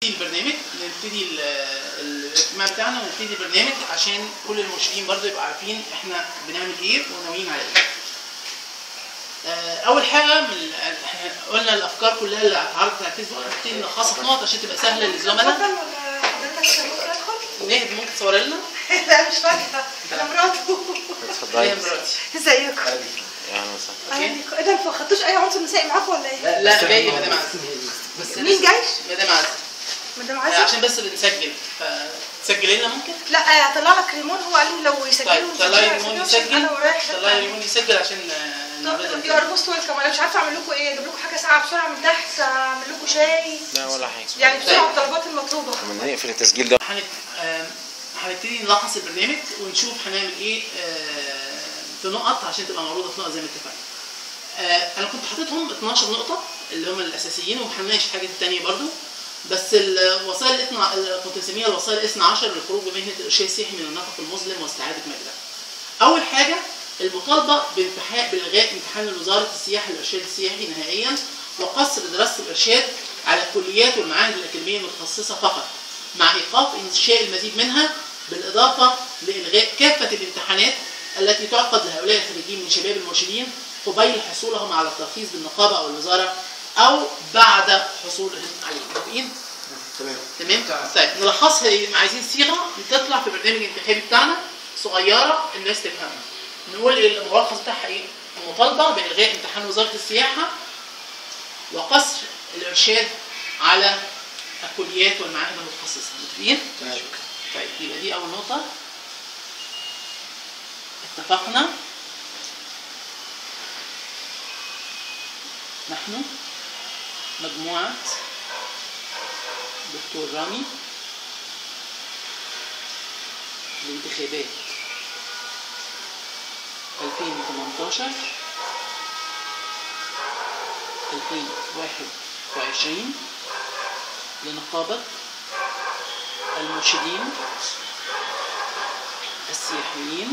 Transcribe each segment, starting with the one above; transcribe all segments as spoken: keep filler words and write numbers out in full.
البرنامج، نبتدي الاجتماع بتاعنا ونبتدي البرنامج عشان كل المرشدين برضو يبقوا عارفين احنا بنعمل ايه وناويين على ايه. اول حاجه من قلنا الافكار كلها اللي اتعرضت على الفيسبوك نبتدي نلخصها في نقط عشان تبقى سهله للزملاء. نهد ممكن تصور لنا؟ لا مش فاكره، انا مراته. اتفضلي يا مراتي. ازيكم؟ اهلا وسهلا. ايه ده انتوا ما خدتوش اي عنصر نسائي معاكم ولا ايه؟ لا لا جاي مدام عزه. بس مين جاي؟ مدام عزه. مدام عزه؟ عشان بس بنسجل فتسجلي لنا ممكن؟ لا طلع لك ريمون، هو قال لي لو يسجلوا. طيب طلعي ريمون يسجل. انا ورايح. طلعي ريمون يسجل عشان يو ار موست ويلكم. انا مش عارفه اعمل لكم ايه، اجيب لكم حاجه ساعه بسرعه من تحت، اعمل لكم شاي؟ لا ولا حاجه، يعني بسرعه الطلبات المطلوبه. لما نقفل التسجيل ده هنبتدي نلخص البرنامج ونشوف هنعمل ايه في نقط عشان تبقى معروضه في نقط زي ما اتفقنا. انا كنت حاططهم اتناشر نقطه اللي هم الاساسيين وهنناقش الحاجات الثانيه برضو، بس الوسائل اللي كنت مسميها الوسائل الاثنى عشر للخروج بمهنه الارشاد السياحي من النفق المظلم واستعاده مجده. اول حاجه المطالبه بالغاء امتحان وزاره السياحه للارشاد السياحي نهائيا وقصر دراسه الارشاد على الكليات والمعاهد الاكاديميه المتخصصه فقط، مع ايقاف انشاء المزيد منها، بالاضافه لالغاء كافه الامتحانات التي تعقد لهؤلاء الخريجين من شباب المرشدين قبيل حصولهم على الترخيص بالنقابه او الوزاره او بعد حصولهم عليه. موافقين؟ تمام تمام؟ طيب نلخصها، عايزين صيغه تطلع في البرنامج الانتخابي بتاعنا صغيره الناس تفهمها. نقول الملخص بتاعها ايه؟ المطالبه بالغاء امتحان وزاره السياحه وقصر الارشاد على الكليات والمعاهد المتخصصه. متفقين؟ تمام. طيب يبقى دي اول نقطه. اتفقنا نحن مجموعه دكتور رامي لانتخابات ألفين وثمانية عشر ألفين وواحد وعشرين لنقابة المرشدين السياحيين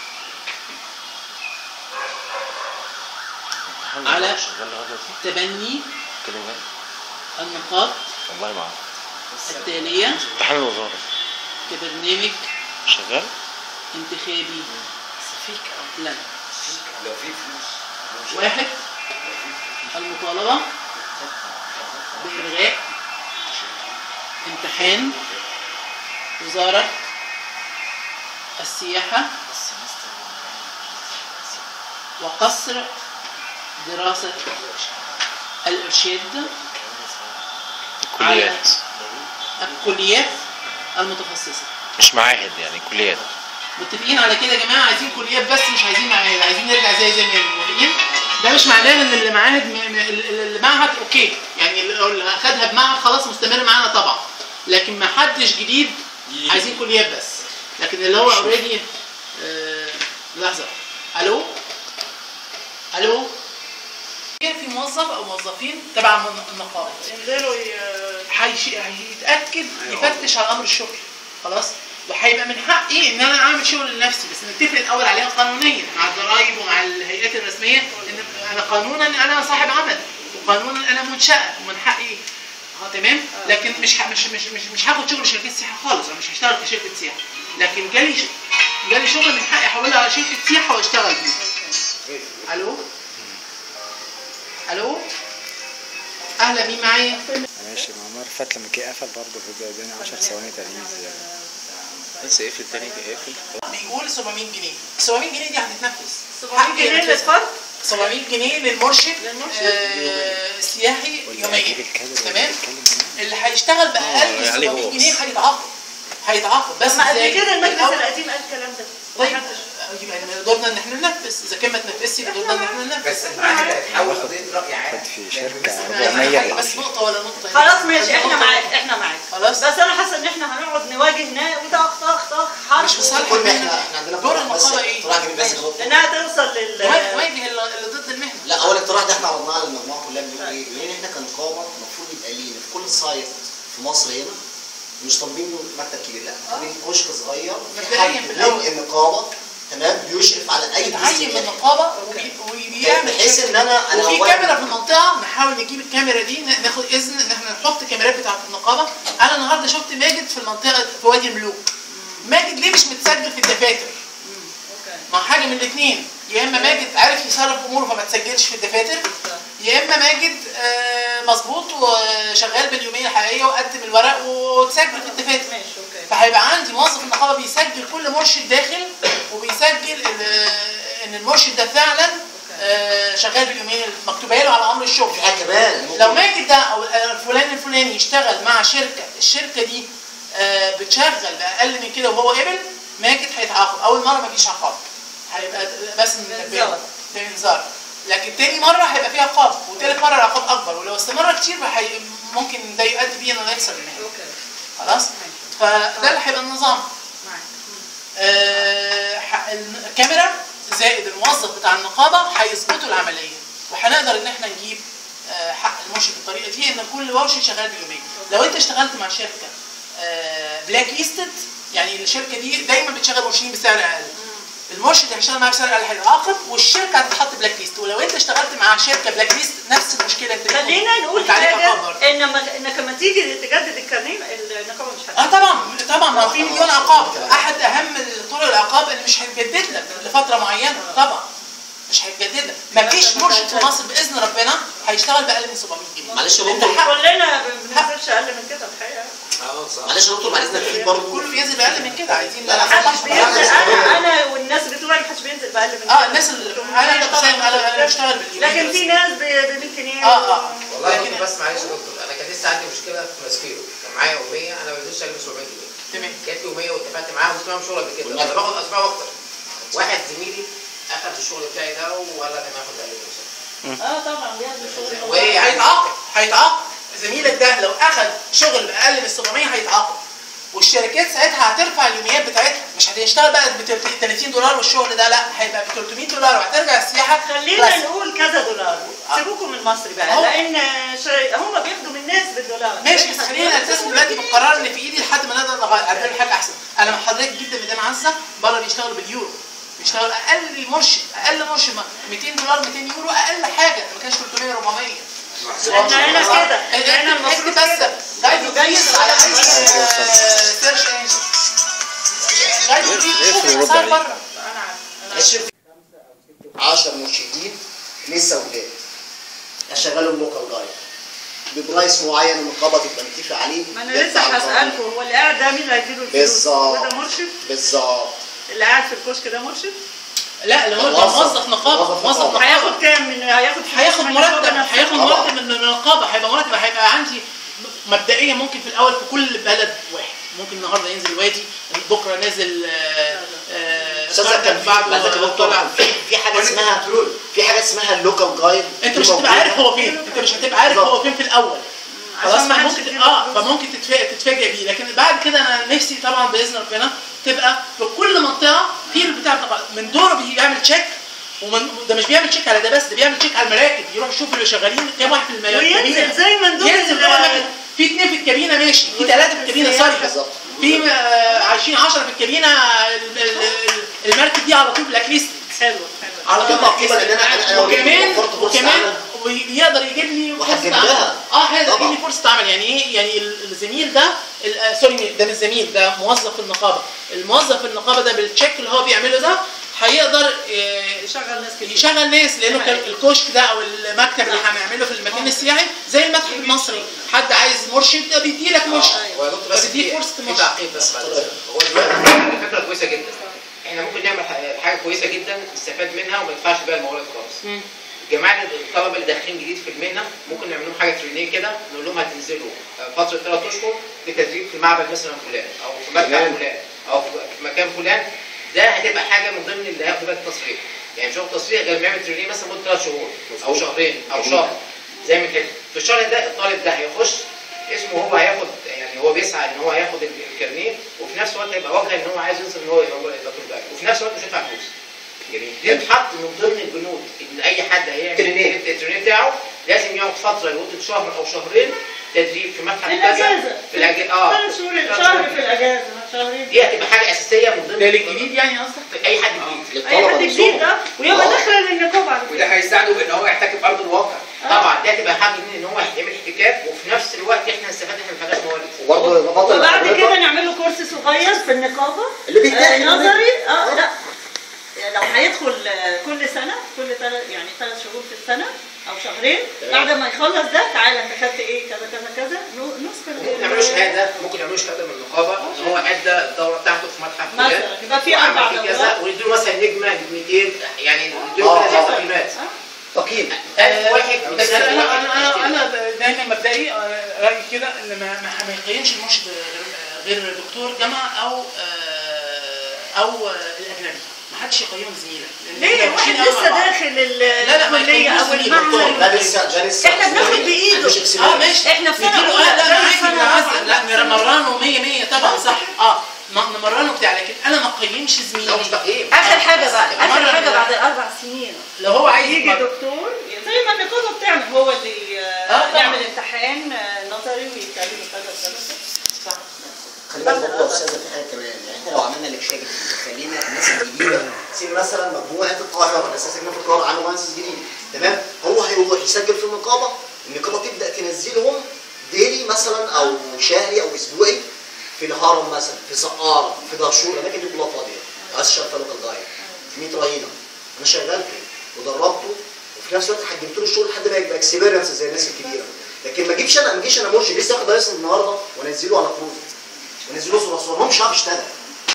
على تبني النقاط والله ما التالية امتحان الوزاره كبرنامج شغال انتخابي لنا. لو في فلوس. واحد، المطالبة بإلغاء امتحان وزارة السياحة وقصر دراسة الإرشاد الكليات الكليات المتخصصة، مش معاهد يعني كليات. متفقين على كده يا جماعه؟ عايزين كليات بس مش عايزين معاهد، عايزين نرجع زي زي ما متفقين. ده مش معناه ان اللي معاهد المعهد اوكي، يعني اللي اخدها بمعهد خلاص مستمر معانا طبعا، لكن ما حدش جديد عايزين كليات بس. لكن اللي هو اوريدي آه لحظه. الو الو في موظف او موظفين تبع النقابه ينزلوا هيتاكد يفتش على امر الشغل خلاص، وهيبقى من حقي ان انا اعمل شغل لنفسي، بس نتفق الاول عليها قانونيا مع الضرائب ومع الهيئات الرسميه ان انا قانونا انا صاحب عمل وقانونا انا منشاه ومن حقي اه تمام. لكن مش مش مش مش, مش هاخد شغل شركه سياحه خالص، انا مش هشتغل في شركه سياحه، لكن جالي جالي شغل من حقي احولها على شركه سياحه واشتغل فيه. الو الو اهلا، مين معايا؟ ماشي. ما عمر فات لما جه قفل برضه في اداني عشر ثواني تقريبا يعني. بس اقفل تاني اقفل. بيقول سبعمية جنيه. سبعمية جنيه دي هتتنفذ. سبعمية جنيه للفرد؟ سبعمية جنيه للمرشد آه سياحي يوميا. تمام؟ اللي هيشتغل باقل من سبعمية جنيه هيتعاقب. هيتعاقب بس ما قبل كده المجلس القديم قال الكلام ده. طيب يبقى دورنا ان احنا ننفذ، اذا كان ما تنفذش يبقى دورنا ان احنا ننفذ. بس المعاهد هتحول قضيه راي عام في شركه أربعمية بس نقطه ولا نقطه. خلاص ماشي احنا معاك احنا معاك خلاص. بس انا حاسه ان احنا هنقعد نواجه هنا وطخ طخ طخ حرب. مش مصالح كل احنا احنا عندنا دور اقتراح بس النقابه ايه؟ اقتراح جميل بس انها توصل لل واجه اللي ضد المهنه. لا، اول اقتراح ده احنا عرضناه على المجموعه كلها. بنقول ايه؟ لان احنا كنقابه المفروض يبقى لينا في كل سايت في مصر هنا، مش طالبين مكتب كبير، لا طالبين كشك صغير في حد من النقابه تمام بيشرف على اي بيتعين جزء من النقابه وبي- وبيعمل بحيث ان انا انا وفي أولاً- كاميرا في المنطقه نحاول نجيب الكاميرا دي ن- ناخد اذن ان احنا نحط كاميرات بتاعت النقابه. انا النهارده شفت ماجد في المنطقه في وادي الملوك. ماجد ليه مش متسجل في الدفاتر؟ ما هو حاجه من الاثنين، يا اما ماجد عارف يصرف اموره فما تسجلش في الدفاتر، يا اما ماجد آه، مظبوط وشغال باليوميه الحقيقيه وقدم الورق وتسجل في الدفاتر. ماشي اوكي. فهيبقى عندي موظف النقابه بيسجل كل مرشد داخل وبيسجل ال- ان المرشد ده فعلا آه، شغال باليوميه المكتوبه له على امر الشغل. في حاجه كمان لو ماجد ده او فلان الفلاني يشتغل مع شركه، الشركه دي آه، بتشغل باقل من كده وهو قبل، ماجد هيتعاقب. اول مره مفيش عقاب، هيبقى بس بإنذار. بانذار، لكن تاني مره هيبقى فيها عقاب، وتالت مره العقاب اكبر، ولو استمر كتير هي ممكن ده يؤدي بيه انه يخسر المهنه. اوكي. خلاص؟ فده اللي هيبقى النظام. معاك. آه، ح- الكاميرا زائد الموظف بتاع النقابه هيظبطوا العمليه، وهنقدر ان احنا نجيب آه، حق المرشد بالطريقه دي، ان كل مرشد شغال باليوميه. لو انت اشتغلت مع شركه بلاك ليستد، يعني الشركه دي دايما بتشغل مرشدين بسعر اقل، المرشد اللي هيشتغل معاه بسعر اقل هيتعاقب والشركه هتتحط بلاك ليست. ولو انت اشتغلت مع شركه بلاك ليست نفس المشكله انت خلينا نقول انت عليك عقاب حاجه برضه. ان لما انك لما تيجي تجدد الكارنيه النقابه مش اه هتجدد. طبعا طبعا، ما في مليون عقاب. احد اهم طرق العقاب اللي مش هيتجدد لك لفتره معينه، طبعا مش هيتجدد لك. ما فيش مرشد في مصر باذن ربنا هيشتغل باقل من سبعمية جنيه. معلش يا لأن دكتور حق- كلنا ما بننزلش اقل من كده الحقيقه. معلش يا دكتور بعد اذنك في برضه كله بينزل باقل من كده، عايزين لا، لا، محدش صح. بينزل. انا انا والناس بتوعي محدش بينزل باقل من كده. اه الناس اللي انا شخصيا انا انا بشتغل باليومين لكن في بس. ناس ب مية جنيه. اه اه والله يا لكن- دكتور بس معلش يا دكتور، انا كان لسه عندي مشكله في ماسبيرو، كان معايا يوميه انا ما بنزلش اجيب سبعمية جنيه. تمام. جات لي يوميه واتفقت معاهم وكنت معاهم شغل قبل كده، انا باخد اسبوع واكتر. واحد زميلي اخذ الشغل بتاعي ده وقال لك انا هاخد اقل من كده. اه طبعا بياخدوا شغل. وايه يعني؟ هيتعاقب هيتعاقب زميلك ده لو اخذ شغل باقل من سبعمية هيتعاقب، والشركات ساعتها هترفع اليوميات بتاعتها، مش هتشتغل بقى ب ثلاثين دولار والشغل ده، لا هيبقى ب ثلاثمية دولار وهترجع السياحه. خلينا نقول كذا دولار. سيبوكم من المصري بقى، أهو. لان شر- هم بياخدوا من الناس بالدولار. ماشي، بس خلينا نلتزم دلوقتي بالقرار اللي في ايدي لحد ما نقدر نغير اعمل حاجه احسن. انا مع حضرتك جدا مدام عزه، بره بيشتغلوا باليورو، بيشتغل اقل مرشد اقل مرشد مئتين دولار مئتين يورو اقل حاجه، ما كانش ثلاثمية أربعمية. احنا هنا كده، احنا هنا المفروض بس كده. جايد جايز على اي سيرش انجن جايد شوف الاسعار بره. انا عارفه. معلش عشرة مرشدين لسه ولاد اشغلهم لوكال جايد ببرايس معين النقابه تبقى متفق عليه. ما انا لسه هسالكم، هو اللي قاعد ده مين اللي هيديله الفلوس؟ بالظبط. وده مرشد؟ بالظبط. اللي قاعد في الكشك ده مرشد؟ لا اللي هو موظف. موظف نقابه، موظف موظف نقابة. نقابه هياخد كام من هياخد فلوس هياخد من النقابة مرتب، نفسها؟ هياخد طبعا. مرتب من النقابه، هيبقى مرتب، هيبقى عندي مبدئيا ممكن في الاول في كل بلد واحد، ممكن النهارده ينزل وادي، بكره نازل آه، آه، استاذ كارتر، كان في بعده بعد كده طالع. في في حاجه اسمها في حاجه اسمها اللوكال جايد. انت مش هتبقى عارف هو فين، انت مش هتبقى عارف هو فين في الاول. خلاص عشان ما حدش ممكن يديله اه فلوس. فممكن تتفاجئ تتفاجئ بيه، لكن بعد كده انا نفسي طبعا باذن ربنا تبقى في كل منطقه في البتاع بتاع من دوره بيعمل تشيك، ومن ده مش بيعمل تشيك على ده بس، ده بيعمل تشيك على المراكب، يروح يشوف اللي شغالين كام واحد في المراكب وينزل زي مندوب ينزل ال- جوه المكنه، في اثنين في الكابينه ماشي، في ثلاثه في الكابينه صريح، بالظبط. في آه، عايشين عشرة في الكابينه، ال- ال- المركب دي على طول بلاك ليست، حلو حلو. على طول مطلوبة بلاك لأن أنا- ليست. أنا أوريدي وكمان وفرت فرصة وكمان عمل. ويقدر يجيب لي فرصه وهتجيب عمل. لها. اه هيقدر يجيب طبعا. لي فرصه عمل. يعني ايه؟ يعني ال- الزميل ده ال- آه، سوري ده مش زميل، ده موظف في النقابه، الموظف في النقابه ده بالتشيك اللي هو بيعمله ده هيقدر آه، يشغل ناس كتير. يشغل ناس، لانه كان الكشك ده او المكتب اللي هنعمله في المكان السياحي زي المتحف المصري، حد عايز مرشد بيدي لك مرشد، هو يا دكتور بس بيديك في فرصه في مرشد. تعقيب بس بعد كده. هو دلوقتي فكره كويسه جدا، احنا ممكن نعمل ح- حاجه كويسه جدا نستفاد منها وما ندفعش بيها الموارد خالص. الجماعه الطلبه اللي داخلين جديد في المهنه ممكن نعمل لهم حاجه ترينيه كده، نقول لهم هتنزلوا فتره ثلاث اشهر لتدريب في المعبد مثلا فلان او في متحف فلان او في مكان فلان. ده هتبقى حاجه من ضمن اللي هياخدوا بيها التصريح، يعني مش هياخد تصريح غير ما يعمل ترينيه مثلا مده ثلاث شهور او شهرين او شهر زي ما كده. في الشهر ده الطالب ده هيخش اسمه هو هياخد، يعني هو بيسعى ان هو هياخد الكارنيه، وفي نفس الوقت هيبقى واجهه ان هو عايز يوصل ان هو يبقى يبقى طالب، وفي نفس الوقت مش هيدفع فلوس. جميل. دي بتحط من ضمن البنود ان اي حد هيعمل ترينيه. الترينيه بتاعه لازم يقعد فتره لمده شهر او شهرين تدريب في متحف في كذا الأجازة. في الاجازه اه ثلاث شهور شهر في الاجازه شهرين. دي هتبقى حاجه اساسيه اساسيه من ضمن ده للجديد يعني قصدك؟ اي حد جديد اي حد للطلبه جديد نفسهم. اه ويبقى داخل النقابه على فكرة. وده هيساعده ان هو يحتك بارض الواقع. طبعا ده هتبقى حاجه ان هو هيعمل احتكاك وفي نفس الوقت احنا هنستفاد احنا من حاجات موارد. وبرضه الاضافات اللي وبعد حضرتك- كده نعمل له كورس صغير في النقابه اللي بيتاخد آه، نظري اه لا لو هيدخل آه، كل سنه كل ثلاث يعني ثلاث شهور في السنه او شهرين بعد ما يخلص ده تعالى انت خدت ايه كذا كذا كذا نو- نذكر ممكن يعملوا شهاده ممكن يعملوا شهاده من النقابه ان هو ادى الدوره بتاعته في متحف مثلا فلان يبقى في وعمل اربع فيه دورات كذا ويدوا مثلا نجمه نجمتين يعني يدوا آه، كده آه. تقييمات. تقييم. ألف واحد بس مدرس انا واحد انا يشتري. انا انا دايما مبدئي آه، رايي كده ان ما ما ما يقيمش المرشد غير غير دكتور جامعه او آه، او آه، الاجنبي. ما حدش يقيم زميله لأن ليه إحنا واحد ماشيين قوي مع لسه بعض. داخل ال- لا لا ما الكليه يقيموش او زميله دكتور. المعهد ده لسه ده لسه احنا بناخد بايده. مش اه اكسبيرينس. ماشي إحنا في سنة نديله- أولى، لا لا ده معاك سنة نعزل لا رابعة. نمرنه مية مية طبعا صح اه ن- نمرنه بتاع لكن انا ما اقيمش ده مش زميلي تقييم. اخر حاجه بقى بس اخر مرة حاجه من- بعد الاربع سنين لو هو عايز يجي يتمرن. دكتور زي ما النقابه بتعمل هو اللي آه، آه، طبعاً. يعمل امتحان آه، نظري ويتكلم كذا كذا صح خلي بالك برضه يا استاذه في حاجه كمان يعني احنا لو عملنا لكشيه جديده خلينا الناس الجديده سيب مثلا مجموعه القاهره الناس ساكنه في القاهره عنده مهندس جديد تمام هو هيروح يسجل في النقابه النقابه تبدا تنزلهم ديلي مثلا او شهري او اسبوعي في الهرم مثلا في سقاره في دهشور الاماكن دي كلها فاضيه عايز اشتغل في لوكال جايد مية رهينه انا شغال فيه ودربته وفي نفس الوقت حجمت له الشغل لحد ما يبقى اكسبيرينس زي الناس الكبيره لكن ما اجيبش انا ما اجيش انا مرشد لسه واخد لايسنس النهارده وانزله على كروز ونزلوه صور صور هو مش عارف يشتغل.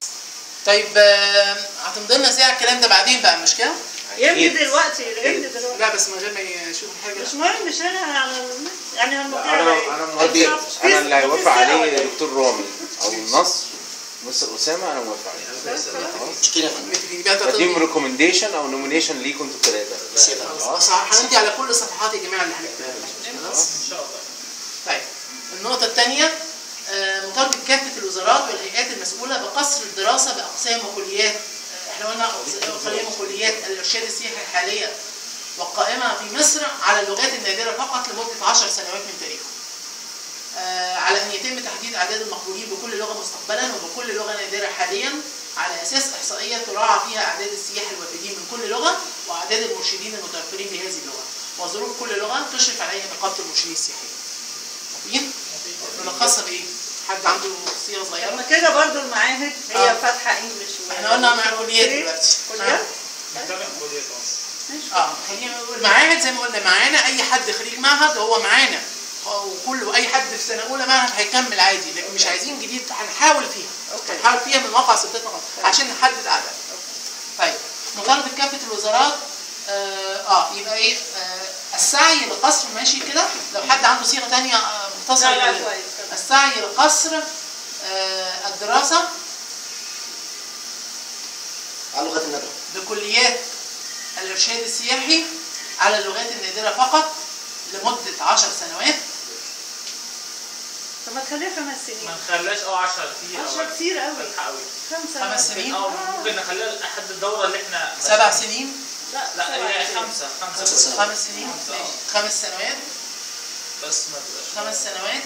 طيب آه، هتمضي لنا ازاي على الكلام ده بعدين بقى مش كده؟ يمضي دلوقتي يمضي دلوقتي لا بس من غير ما يشوف حاجه. مش مهم مش انا على ال- يعني انا هنمضيها انا موافق انا اللي هيوافق عليه دكتور رامي او النصر مستر اسامه انا موافق عليه مش كده يا فندم. بديهم ريكومنديشن او نومينيشن ليكم انتوا الثلاثه بس يا فندم. خلاص هنمضي على كل صفحات يا جماعه اللي هنكتبها خلاص ان شاء الله. طيب النقطه الثانيه مطالبه كافه الوزارات والهيئات المسؤوله بقصر الدراسه باقسام وكليات آه، احنا قلنا اقسام وكليات الارشاد السياحي الحاليه والقائمه في مصر على اللغات النادره فقط لمده عشر سنوات من تاريخه. آه، على ان يتم تحديد اعداد المقبولين بكل لغه مستقبلا وبكل لغه نادره حاليا على اساس احصائيه تراعى فيها اعداد السياح الوافدين من كل لغه واعداد المرشدين المتوفرين بهذه اللغه وظروف كل لغه تشرف عليها نقابه المرشدين السياحيين. موافقين؟ ملخصها بايه؟ حد عنده صيغه صغيره؟ لما كده برضو المعاهد هي آه. فاتحه انجلش و- احنا قلنا مع كليات دلوقتي. كليات اه خلينا نقول معاهد زي ما قلنا معانا اي حد خريج معهد هو معانا وكل اي حد في سنه اولى معهد هيكمل عادي لكن مش عايزين جديد هنحاول فيها أوكي. هنحاول فيها من واقع سلطتنا عشان نحدد اعداد. طيب مطالبه كافه الوزارات اه, آه يبقى ايه آه السعي لقصر ماشي كده لو حد عنده صيغه ثانيه آه مختصره لا لا كده. كويس السعي لقصر آه الدراسه على لغات الندوه. بكليات الإرشاد السياحي على اللغات النادرة فقط لمدة عشر سنوات. طب ما تخليها خمس سنين ما نخليهاش اه عشرة كتير عشرة كتير قوي فتحة قوي خمسة خمس سنين اه ممكن نخليها لحد الدورة اللي احنا سبع سنين لا لا سبعة هي سنين. خمسة خمسة خمس بس. سنوات. خمس سنين خمسة، ماشي. اه. خمس سنوات بس ما تبقاش خمس سنوات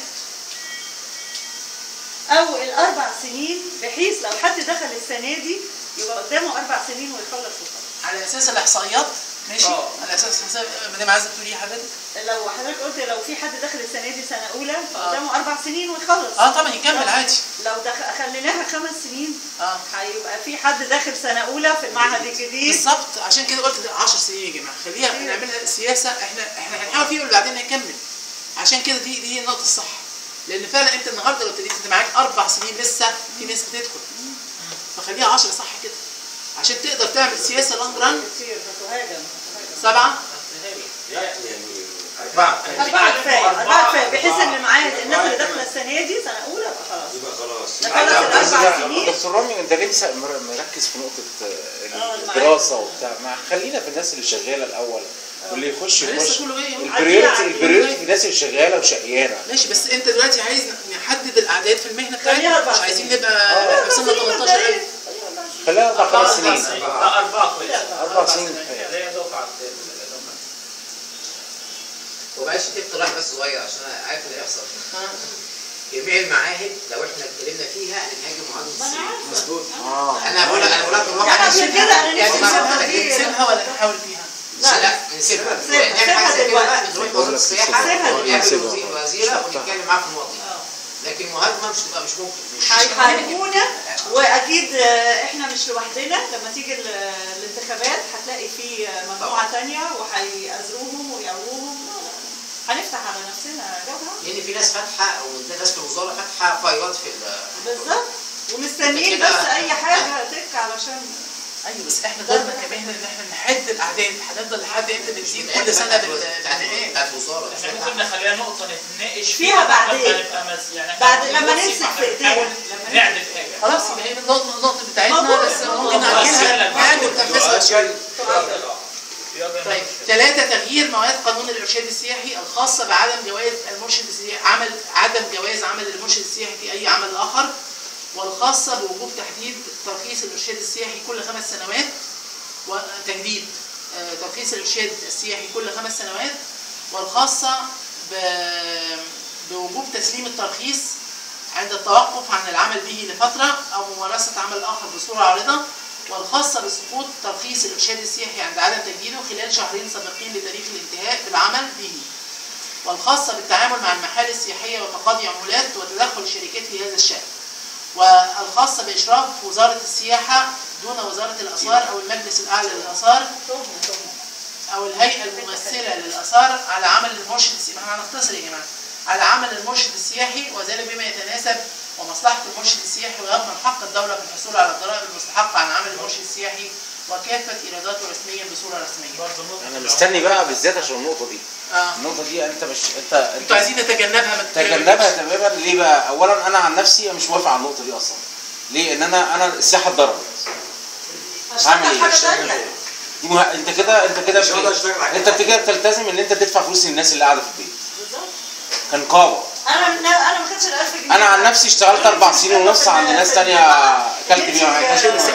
او الاربع سنين بحيث لو حد دخل السنه دي يبقى قدامه اربع سنين ويخلص وخلاص. على أساس الإحصائيات ماشي اه. على أساس الإحصائيات مدام عايزة تقولي حضرتك لو حضرتك قلت لو في حد داخل السنه دي سنه اولى قدامه اربع سنين ويخلص. اه طبعا يكمل عادي لو دخل خليناها خمس سنين اه هيبقى في حد داخل سنه اولى في المعهد الجديد. بالظبط عشان كده قلت عشر سنين يا جماعة خليها نعملها سياسة احنا احنا هنحاول فيه وبعدين نكمل عشان كده دي دي النقطة الصح لأن فعلا أنت النهارده لو ابتديت أنت معاك أربع سنين لسه في ناس بتدخل فخليها عشرة صح كده عشان تقدر تعمل سياسة لونج ران. كتير هتهاجم سبعة أربعة أربعة كفاية أربعة كفاية بحيث إن معايا الناس اللي داخلة السنة دي سنة أولى يبقى خلاص يبقى خلاص نخلص الأربع سنين. دكتور رامي انت ليه مس- مر- مركز في نقطه آه، الدراسه وبتاع ما خلينا في الناس اللي شغاله الاول واللي يخش لسه يخش كله جاي اهو. البريورتي البريورتي في الناس اللي شغاله وشقيانه ماشي بس انت دلوقتي عايز نحدد الاعداد في المهنه خليها بتاعتنا أربع مش سنين. عايزين نبقى وصلنا تمنتاشر ألف. خليها اربع خمس سنين لا أربعة كويس اربع سنين كفايه اللي هي دفعة وبقاش في اقتراح بس صغير عشان انا عارف اللي هيحصل. جميع المعاهد لو احنا اتكلمنا فيها هنهاجم معاهده الصين. مظبوط. اه انا بقول لك انا بقول لك لا الواقع عشان كده انا يعني نفسي نسيبها دي. نسيبها ولا نحاول فيها؟ لا لا نسيبها نعمل حاجه زي كده بقى نروح وزاره السياحه نقابل الوزيره ونتكلم معاه في النقطه دي. لكن مهاجمه مش تبقى مش ممكن. هيحاربونا واكيد احنا مش لوحدنا، لما تيجي الانتخابات هتلاقي في مجموعه ثانيه وهيأزروهم ويقووهم. هنفتح على نفسنا جبهه. لان في ناس فاتحه او ناس في الوزاره فاتحه فايلات في بالظبط ومستنيين بس اي حاجه تك علشان. ايوه بس احنا دورنا كمان ان احنا نحد الاعداد، هنفضل لحد امتى بنزيد كل سنه بالتنقيات بتاعت الوزاره. احنا ممكن نخليها نقطه نتناقش فيها بعدين. يعني بعد لما نمسك في ايدينا نعدل حاجه. خلاص يبقى هي النقطه النقطه بتاعتنا بس ممكن نعدلها نعدل تنفيذها شويه. طيب ثلاثة تغيير مواد قانون الإرشاد السياحي الخاصة بعدم جواز المرشد السياحي عمل عدم جواز عمل المرشد السياحي في أي عمل آخر، والخاصة بوجوب تحديد ترخيص الإرشاد السياحي كل خمس سنوات وتجديد ترخيص الإرشاد السياحي كل خمس سنوات، والخاصة بوجوب تسليم الترخيص عند التوقف عن العمل به لفترة أو ممارسة عمل آخر بصورة عارضة، والخاصة بسقوط ترخيص الإرشاد السياحي عند عدم تجديده خلال شهرين سابقين لتاريخ الانتهاء بالعمل به، والخاصة بالتعامل مع المحال السياحية وتقاضي عمولات وتدخل الشركات في هذا الشأن، والخاصة بإشراف وزارة السياحة دون وزارة الآثار أو المجلس الأعلى للآثار أو الهيئة الممثلة للآثار على عمل المرشد السياحي. احنا هنختصر يا جماعة على عمل المرشد السياحي، وذلك بما يتناسب ومصلحة المرشد السياحي ويضمن حق الدولة في الحصول على الضرائب المستحقة عن عمل المرشد السياحي وكافة إيراداته رسميا بصورة رسمية. انا مستني بقى بالذات عشان النقطه دي. اه النقطه دي انت مش انت انتوا عايزين نتجنبها ما تتجنبها تماما. ليه بقى؟ اولا انا عن نفسي مش موافق على النقطه دي اصلا. ليه؟ ان انا انا السياحه اتضربت. هعمل ايه؟ دي مه... انت كده انت كده انت كده بتلتزم ان انت تدفع فلوس للناس اللي قاعده في البيت. بالظبط. كنقابه. انا انا ما خدتش ال ألف جنيه. انا عن نفسي اشتغلت اربع سنين ونص عند ناس ثانيه اكلت بيها.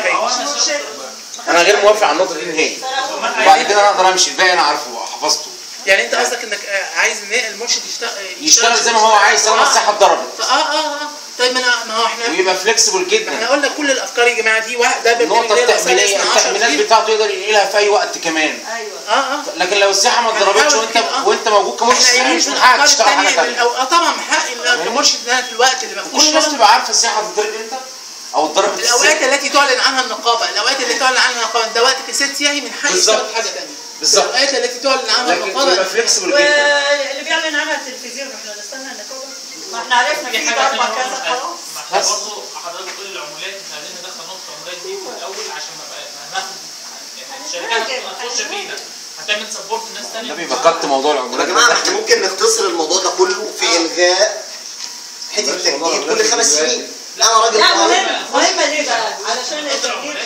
انا غير موافق على النقطه دي نهائي. وبعد كده انا اقدر امشي، الباقي انا عارفه حفظته. يعني انت قصدك انك عايز ان المرشد يشتغل يشتغل زي ما هو عايز طالما الساحه اتضربت. اه اه اه طيب ما هو احنا ويبقى فليكسبل جدا. احنا قلنا كل الافكار يا جماعه دي واحد ده النقطه التامينيه التامينات بتاعته يقدر ينقلها في اي وقت كمان. ايوه اه اه لكن لو الساحه ما اتضربتش وانت آه. وانت موجود كمرشد سياحي مش من حقك تشتغل حاجه ثانيه. اه طبعا من حقي كمرشد ده في الوقت اللي ما فيهوش كل الناس تبقى عارفه الساحه هتتضرب امتى او اتضربت ازاي. الاوقات التي تعلن عنها النقابه، الاوقات التي تعلن عنها النقابه ده وقت كساد سياحي من حق يشتغل حاجه ثانيه. بالظبط. الاوقات التي تعلن عنها النقابه يبقى فليكسبل جدا. واللي بيعلن عنها التلفزيون احنا نستنى النقابه. ما احنا عرفنا في ضربه كذا خلاص. ما احنا برضه حضرتك بتقول العمولات احنا عايزين ندخل نقطه العمولات دي في الاول عشان ما ناخد يعني الشركات ما تخش فينا هتعمل سبورت لناس ثانيه. ده بيبقى قط موضوع العمولات. يا جماعه احنا ممكن نختصر الموضوع ده كله في الغاء حته التجديد كل خمس سنين. لا انا راجل لا مهم مهمه ليه بقى؟ علشان التجديد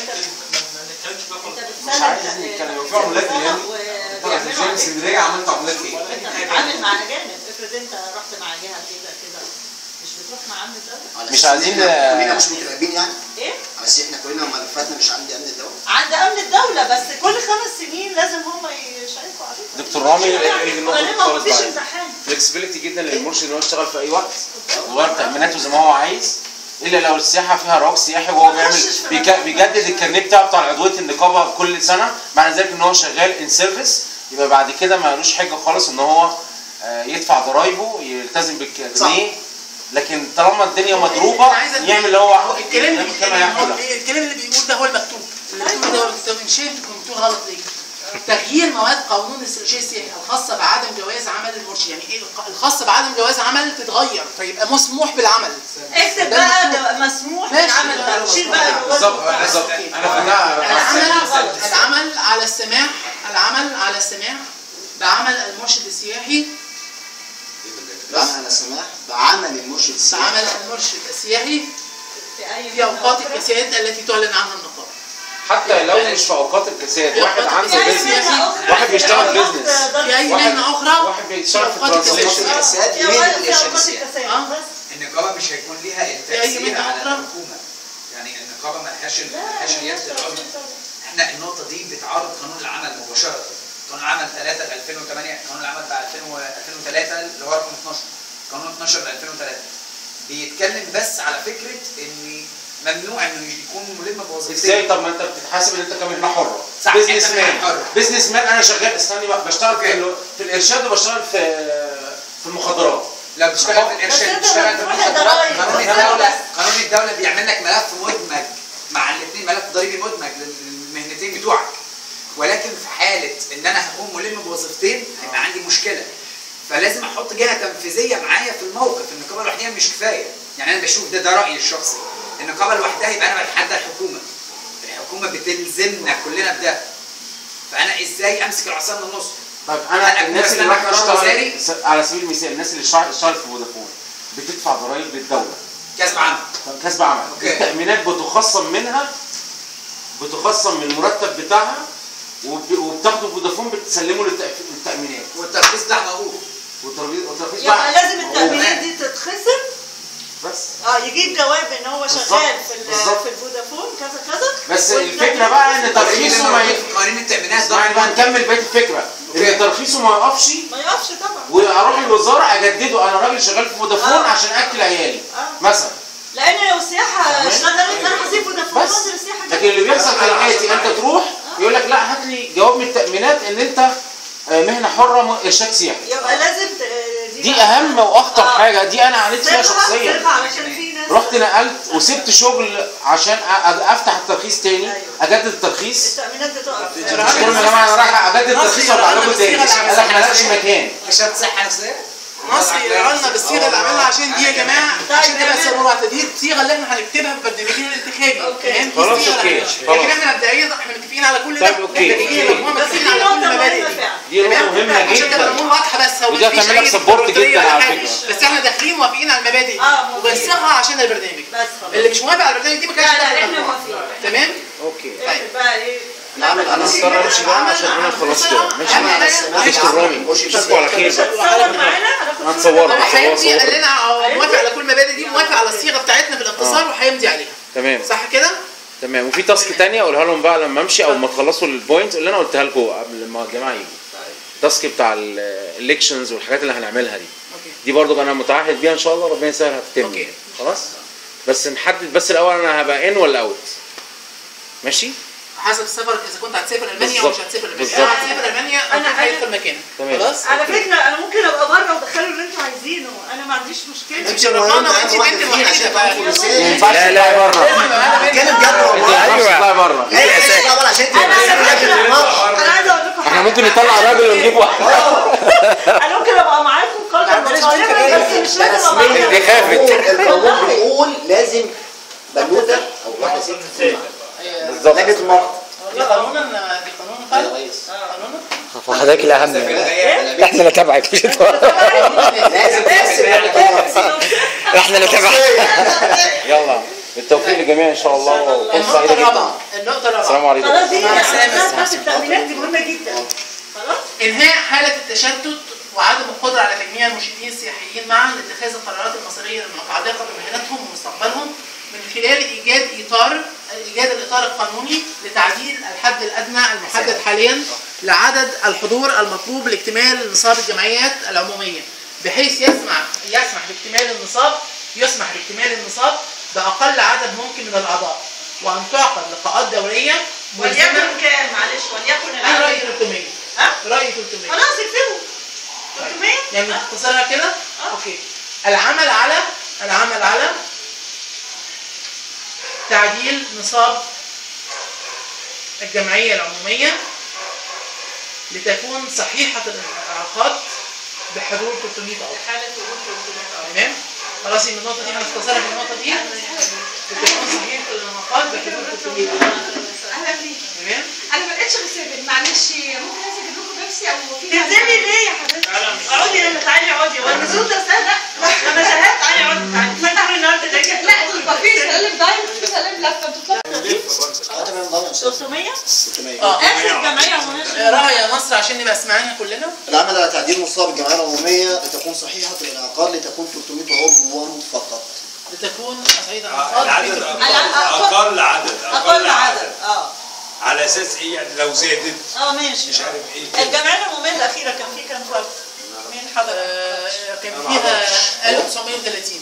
مش عايز نتكلم في عمولات يعني. طلعت في اسكندريه عملت عمولات ايه؟ انت بتتعامل مع اجانب، افرض انت رحت مع جهه كده كده مش بتروح مع امن الدوله. مش عايزين كلنا مش متراقبين يعني؟ ايه؟ بس احنا كلنا ملفاتنا مش عند امن الدوله؟ عند امن الدوله بس كل خمس سنين لازم هم يشاركوا عليها. دكتور رامي غالبا مفيش امتحان. فلكسبيليتي جدا للمرشد ان هو يشتغل في اي وقت ويغير تاميناته زي ما هو عايز، الا لو السياحه فيها رواج سياحي وهو بيعمل بيجدد الكارنيه بتاعه بتاع عضويه النقابه كل سنه، معنى ذلك ان هو شغال ان سيرفيس، يبقى بعد كده مالوش حاجه خالص ان هو يدفع ضرايبه يلتزم بالكارنيه. لكن طالما الدنيا مضروبه يعمل اللي هو الكلام اللي الكلام اللي بيقول ده هو المكتوب. اللي بتقول ده هو المكتوب. مش انت كنت بتقول غلط ليه؟ تغيير مواد قانون الإرشاد السياحي الخاصة بعدم جواز عمل المرشد، يعني ايه الخاصة بعدم جواز عمل تتغير فيبقى مسموح بالعمل. اكتب بقى مسموح بالعمل ده، شيل بقى بالظبط بالظبط. العمل العمل على السماح العمل على السماح بعمل المرشد السياحي العمل على السماح بعمل المرشد السياحي بعمل المرشد السياحي في أوقات الكساد التي تعلن عنها النقابة. حتى لو مش في اوقات الكساد، واحد عنده بيزنس، واحد بيشتغل بيزنس، في اي مهنه اخرى، واحد بيشتغل في ترانسليشن. الكساد من الارشاد السياحي. النقابه مش هيكون ليها التاثير على الحكومه، يعني النقابه ملهاش ملهاش اليد العظمى. احنا النقطه دي بتعارض قانون العمل مباشره. قانون العمل ثلاثة ل ألفين وثمانية، قانون العمل بتاع ألفين وثلاثة اللي هو رقم اثناشر، قانون اثناشر ل ألفين وثلاثة بيتكلم بس على فكره ان ممنوع انه يكون ملم بوظيفتين. ازاي؟ طب ما انت بتتحاسب ان انت كمهنه حره. صح، بزنس انت مهنة مان حرة. بزنس مان انا شغال، استني بقى، بشتغل في, ال- في الارشاد وبشتغل في في المخدرات. لا بتشتغل في الارشاد، بتشتغل في المخدرات. قانون الدوله قانون الدوله بيعمل لك ملف مدمج مع الاثنين، ملف ضريبي مدمج للمهنتين بتوعك. ولكن في حاله ان انا هكون ملم بوظيفتين هيبقى عندي مشكله. فلازم احط جهه تنفيذيه معايا في الموقف. النقابه لوحدها مش كفايه. يعني انا بشوف ده ده رايي الشخصي. النقابه لوحدها يبقى انا بتحدى الحكومه. الحكومه بتلزمنا كلنا بده. فانا ازاي امسك العصا من النص؟ طيب انا الناس اللي راح تشتغل على سبيل المثال، الناس اللي اشتغلت في فودافون بتدفع ضرائب للدوله. كسب عمل. كسب عمل. التامينات بتخصم منها، بتخصم من المرتب بتاعها، وبتاخده فودافون بتسلمه للتامينات. والترخيص ده موقوف. والترخيص يبقى لازم التامينات دي تتخصم بس. اه يجيب جواب ان هو شغال في في الفودافون كذا كذا. بس الفكره بقى ان ترخيصه ما يقفش. قوانين التامينات يعني بقى نكمل بقيه الفكره ان ترخيصه ما يقفش. ما يقفش طبعا. واروح الوزاره اجدده، انا راجل شغال في فودافون آه. عشان اكل عيالي آه. مثلا. لان لو السياحه اشتغلت انا هسيب فودافون وانزل السياحه. لكن اللي بيحصل كالاتي، انت تروح يقول لك لا هات لي جواب من التامينات ان انت مهنه حره ارشاد سياحي. يبقى لازم دي, دي اهم واخطر آه. حاجه، دي انا عانيت فيها شخصيا. علشان في ناس رحت نقلت وسبت شغل عشان افتح الترخيص تاني. أيوة. اجدد الترخيص. التامينات بتقف. يا جماعه انا رايح اجدد الترخيص وارجع لكم تاني. قال لك ما لقاش مكان. عشان صحه نفسيه. مصر يقرا لنا بالصيغه اللي عملها عشان دي يا جماعه عشان تبقى سرورة. دي الصيغه اللي احنا هنكتبها في برنامجنا الانتخابي. تمام. خلاص اوكي. لكن احنا مبدئيا احنا متفقين على كل ده. طيب اوكي. بس دي نقطه مهمه فعلا. دي نقطه مهمه جدا. عشان تبقى الامور واضحه بس. هو وده هتعمل لك سبورت جدا على فكره. بس احنا داخلين موافقين على المبادئ دي وبنصيغها عشان البرنامج. بس اللي مش موافق على البرنامج دي ما كانش لا لا احنا موافقين. تمام. اوكي. طيب بقى ايه؟ انا انا اضطر امشي بقى عشان انا خلاص كده ماشي. ماشي الرامي تصبحوا على خير. هتصور معانا؟ هنتصور. هيمضي قال لنا موافق على كل المبادئ دي، موافق على الصيغه بتاعتنا في الاختصار وهيمضي عليها. تمام صح كده؟ تمام. وفي تاسك ثانيه اقولها لهم بقى لما امشي او ما تخلصوا البوينت اللي انا قلتها لكم قبل ما الجماعه يجوا. التاسك بتاع الالكشنز والحاجات اللي هنعملها دي. دي برضو انا متعهد بيها ان شاء الله، ربنا يسهل هتتم. خلاص؟ بس نحدد بس الاول انا هبقى ان ولا اوت. ماشي؟ حسب السفر، اذا كنت هتسافر المانيا او مش هتسافر المانيا. انا هتسافر المانيا انا هيدخل مكانك. خلاص. على فكره انا ممكن ابقى بره وادخلوا اللي انتوا عايزينه، انا ما عنديش مشكله. انت رفضنا وانت بنت الوحيده بقى. ما ينفعش تطلعي بره. بتكلم جد والله. ايوه تطلعي بره. لا عشان انا عايزه اقول لكم احنا ممكن نطلع راجل ونجيب واحد. انا ممكن ابقى معاكم قدر مطالبه بس مش لازم ابقى. دي خافت. القانون بيقول لازم بنوته او واحده ست. بالظبط. لجنه المرأة. دي قانونا دي قانون فعلا. قانونا فحضرتك الاهم احنا اللي تبعك مش انت. لازم احنا اللي تبعك. يلا بالتوفيق للجميع ان شاء الله. النقطه الرابعه النقطه الرابعه السلام عليكم. خلاص دي التأمينات دي مهمه جدا. خلاص انهاء حاله التشتت وعدم القدره على تجميع المرشدين السياحيين معا لاتخاذ القرارات المصيريه المتعلقه بمهنتهم ومستقبلهم من خلال ايجاد اطار ايجاد الاطار القانوني لتعديل الحد الادنى المحدد حاليا لعدد الحضور المطلوب لاكتمال نصاب الجمعيات العموميه، بحيث يسمح يسمح باكتمال النصاب يسمح باكتمال النصاب باقل عدد ممكن من الاعضاء، وان تعقد لقاءات دوريه وليكن كام؟ معلش وليكن انا رايي ثلاثمية. ها؟ رايي ثلاثمية. خلاص اكتبوا ثلاثمية. يعني نختصرها كده؟ اوكي. العمل على العمل على تعديل نصاب الجمعية العمومية لتكون صحيحة الانعقاد بحضور ثلاثمية عضو. تمام؟ خلاص من النقطة دي هنختصرها في النقطة دي. لتكون صحيحة الانعقاد بحضور ثلاثمية عضو. اهلا بيك. تمام؟ انا ما لقيتش غسيل، معلش ممكن انزل اجيب لكم بيبسي او في تنزلي ليه يا حبيبتي؟ اقعدي هنا، تعالي اقعدي. هو النزول ده سهل؟ لا انا شهدت. تعالي اقعدي. تعالي فتحوا النهارده ده كده. لا يبقى في سلالم دايركت في سلالم لفه بتطلع ثلاثمية. اه اخر جمعية عمومية. اقراها يا نصر عشان نبقى سمعنا كلنا. العمل على تعديل نصاب الجمعيه العموميه لتكون صحيحه الانعقاد لتكون ثلاثمية عضو فقط. لتكون صحيحة الانعقاد العدد اقل عدد اقل عدد. اه على اساس ايه يعني لو زادت اه ماشي. مش عارف ايه. الجمعية العمومية الأخيرة كان في كام فرد؟ مين حضر؟ كان فيها ألف وتسعمية وتلاتين.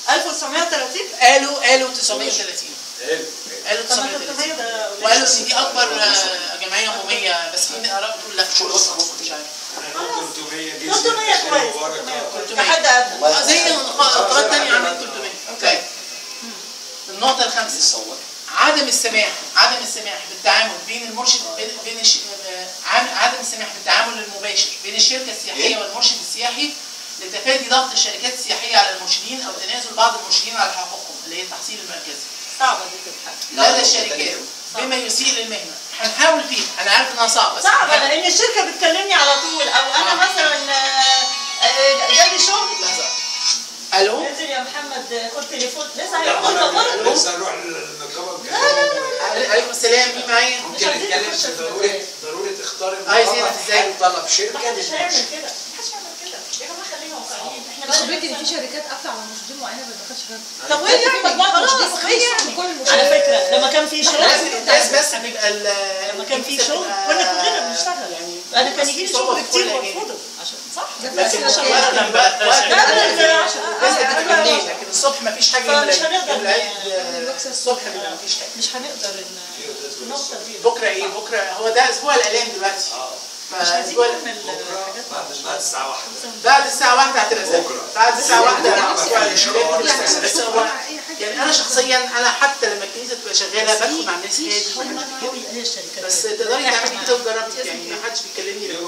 ألف وتسعمية وتلاتين قالوا قالوا تسعمية وتلاتين قالوا طب ما تسعمية وتلاتين ثلاثمية ده قليل. وقالوا ان دي اكبر آه، جمعيه عموميه، بس في اراء بتقول لا مش مش عارف ثلاثمية جزء ثلاثمية كويس ثلاثمية لحد أدنى. آه، زي نقاط تانية عاملين ثلاثمية. اوكي. النقطة الخامسة عدم السماح عدم السماح بالتعامل بين المرشد بين بين الش... آه، عم- عدم السماح بالتعامل المباشر بين الشركة السياحية والمرشد السياحي لتفادي ضغط الشركات السياحية على المرشدين أو تنازل بعض المرشدين على حقوقهم اللي هي التحصيل المركزي صعبة دي تتحل. لدى الشركات بما يسيء للمهنة. هنحاول فيها، أنا عارف إنها صعبة بس صعبة هنحاول. لأن الشركة بتكلمني على طول أو أنا آه. مثلا آه، آه، جالي شغل. لحظة. ألو؟ انزل يا محمد خد تليفون لسه هيقول لك برضه. لسه نروح للنقابه لا لا لا عليكم السلام، مين معايا؟ مش عايزين نخش في ضروري ضروري تختار عايز زينب ازاي؟ طلب شركه محدش هيعمل كده محدش هيعمل كده يا جماعة خلينا واقعيين احنا بس بقى بيجي ان في شركات قافله على المرشدين معينه ما بتدخلش غيرها. طب وايه يعني مجموعه خلاص مرشدين ايه وخلصوا يعني كل على المرشدين. فكرة لما كان في شغل لازم الناس بس بيبقى ال لما كان في الكنيسة شغل بتبقى- كنا كلنا بنشتغل يعني انا كان يجي لي صعوبة شغل في كتير كل الأجانب. وارفضه عشان صح ده لكن بس عشان عشان وقت كده. بقى وقت لا، لا، لا، الناس عشان- بتبقى أنا- بالليل، لكن الصبح مفيش حاجة يوم فمش العيد. هنقدر يوم العيد ن- آه، الصبح بيبقى مفيش حاجة. مش هنقدر ان النقطة دي بكرة ايه؟ بكرة هو ده اسبوع الاعلام دلوقتي. مش عايزين فاسبوع نعمل حاجات بعد بعد الساعه واحدة بعد الساعة واحدة هتبقى زي بكرة. بعد السااعة واحدة بكرة. هتبقى اسبوع الاعلام. يعني بس هو يعني انا شخصيا انا حتى لما الكنيسة تبقى شغالة بدخل مع الناس هادي. هي الشركات بس تقدري تعملي كده وتجربي، يعني ما حدش بيكلمني لكن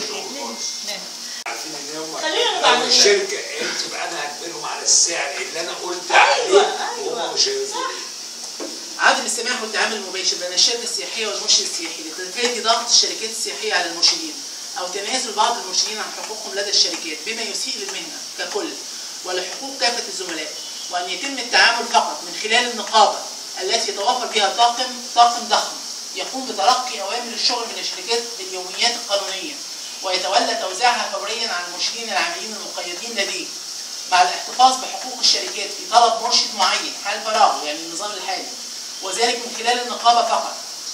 عارفين ان هم خلينا نبقى لو الشركه قالت يبقى انا هجبرهم على السعر اللي انا قلت أيوة، عليه أيوة. وهم مش هيرضوا. عدم السماح والتعامل المباشر بين الشركة السياحية والمرشد السياحي لتفادي ضغط الشركات السياحية على المرشدين أو تنازل بعض المرشدين عن حقوقهم لدى الشركات بما يسيء للمهنة ككل ولحقوق كافة الزملاء، وأن يتم التعامل فقط من خلال النقابة التي يتوفر بها طاقم طاقم ضخم يقوم بتلقي أوامر الشغل من الشركات باليوميات القانونية ويتولى توزيعها فوريا على المرشدين العاملين المقيدين لديه، مع الاحتفاظ بحقوق الشركات في طلب مرشد معين حال فراغه، يعني النظام الحالي، وذلك من خلال النقابة فقط.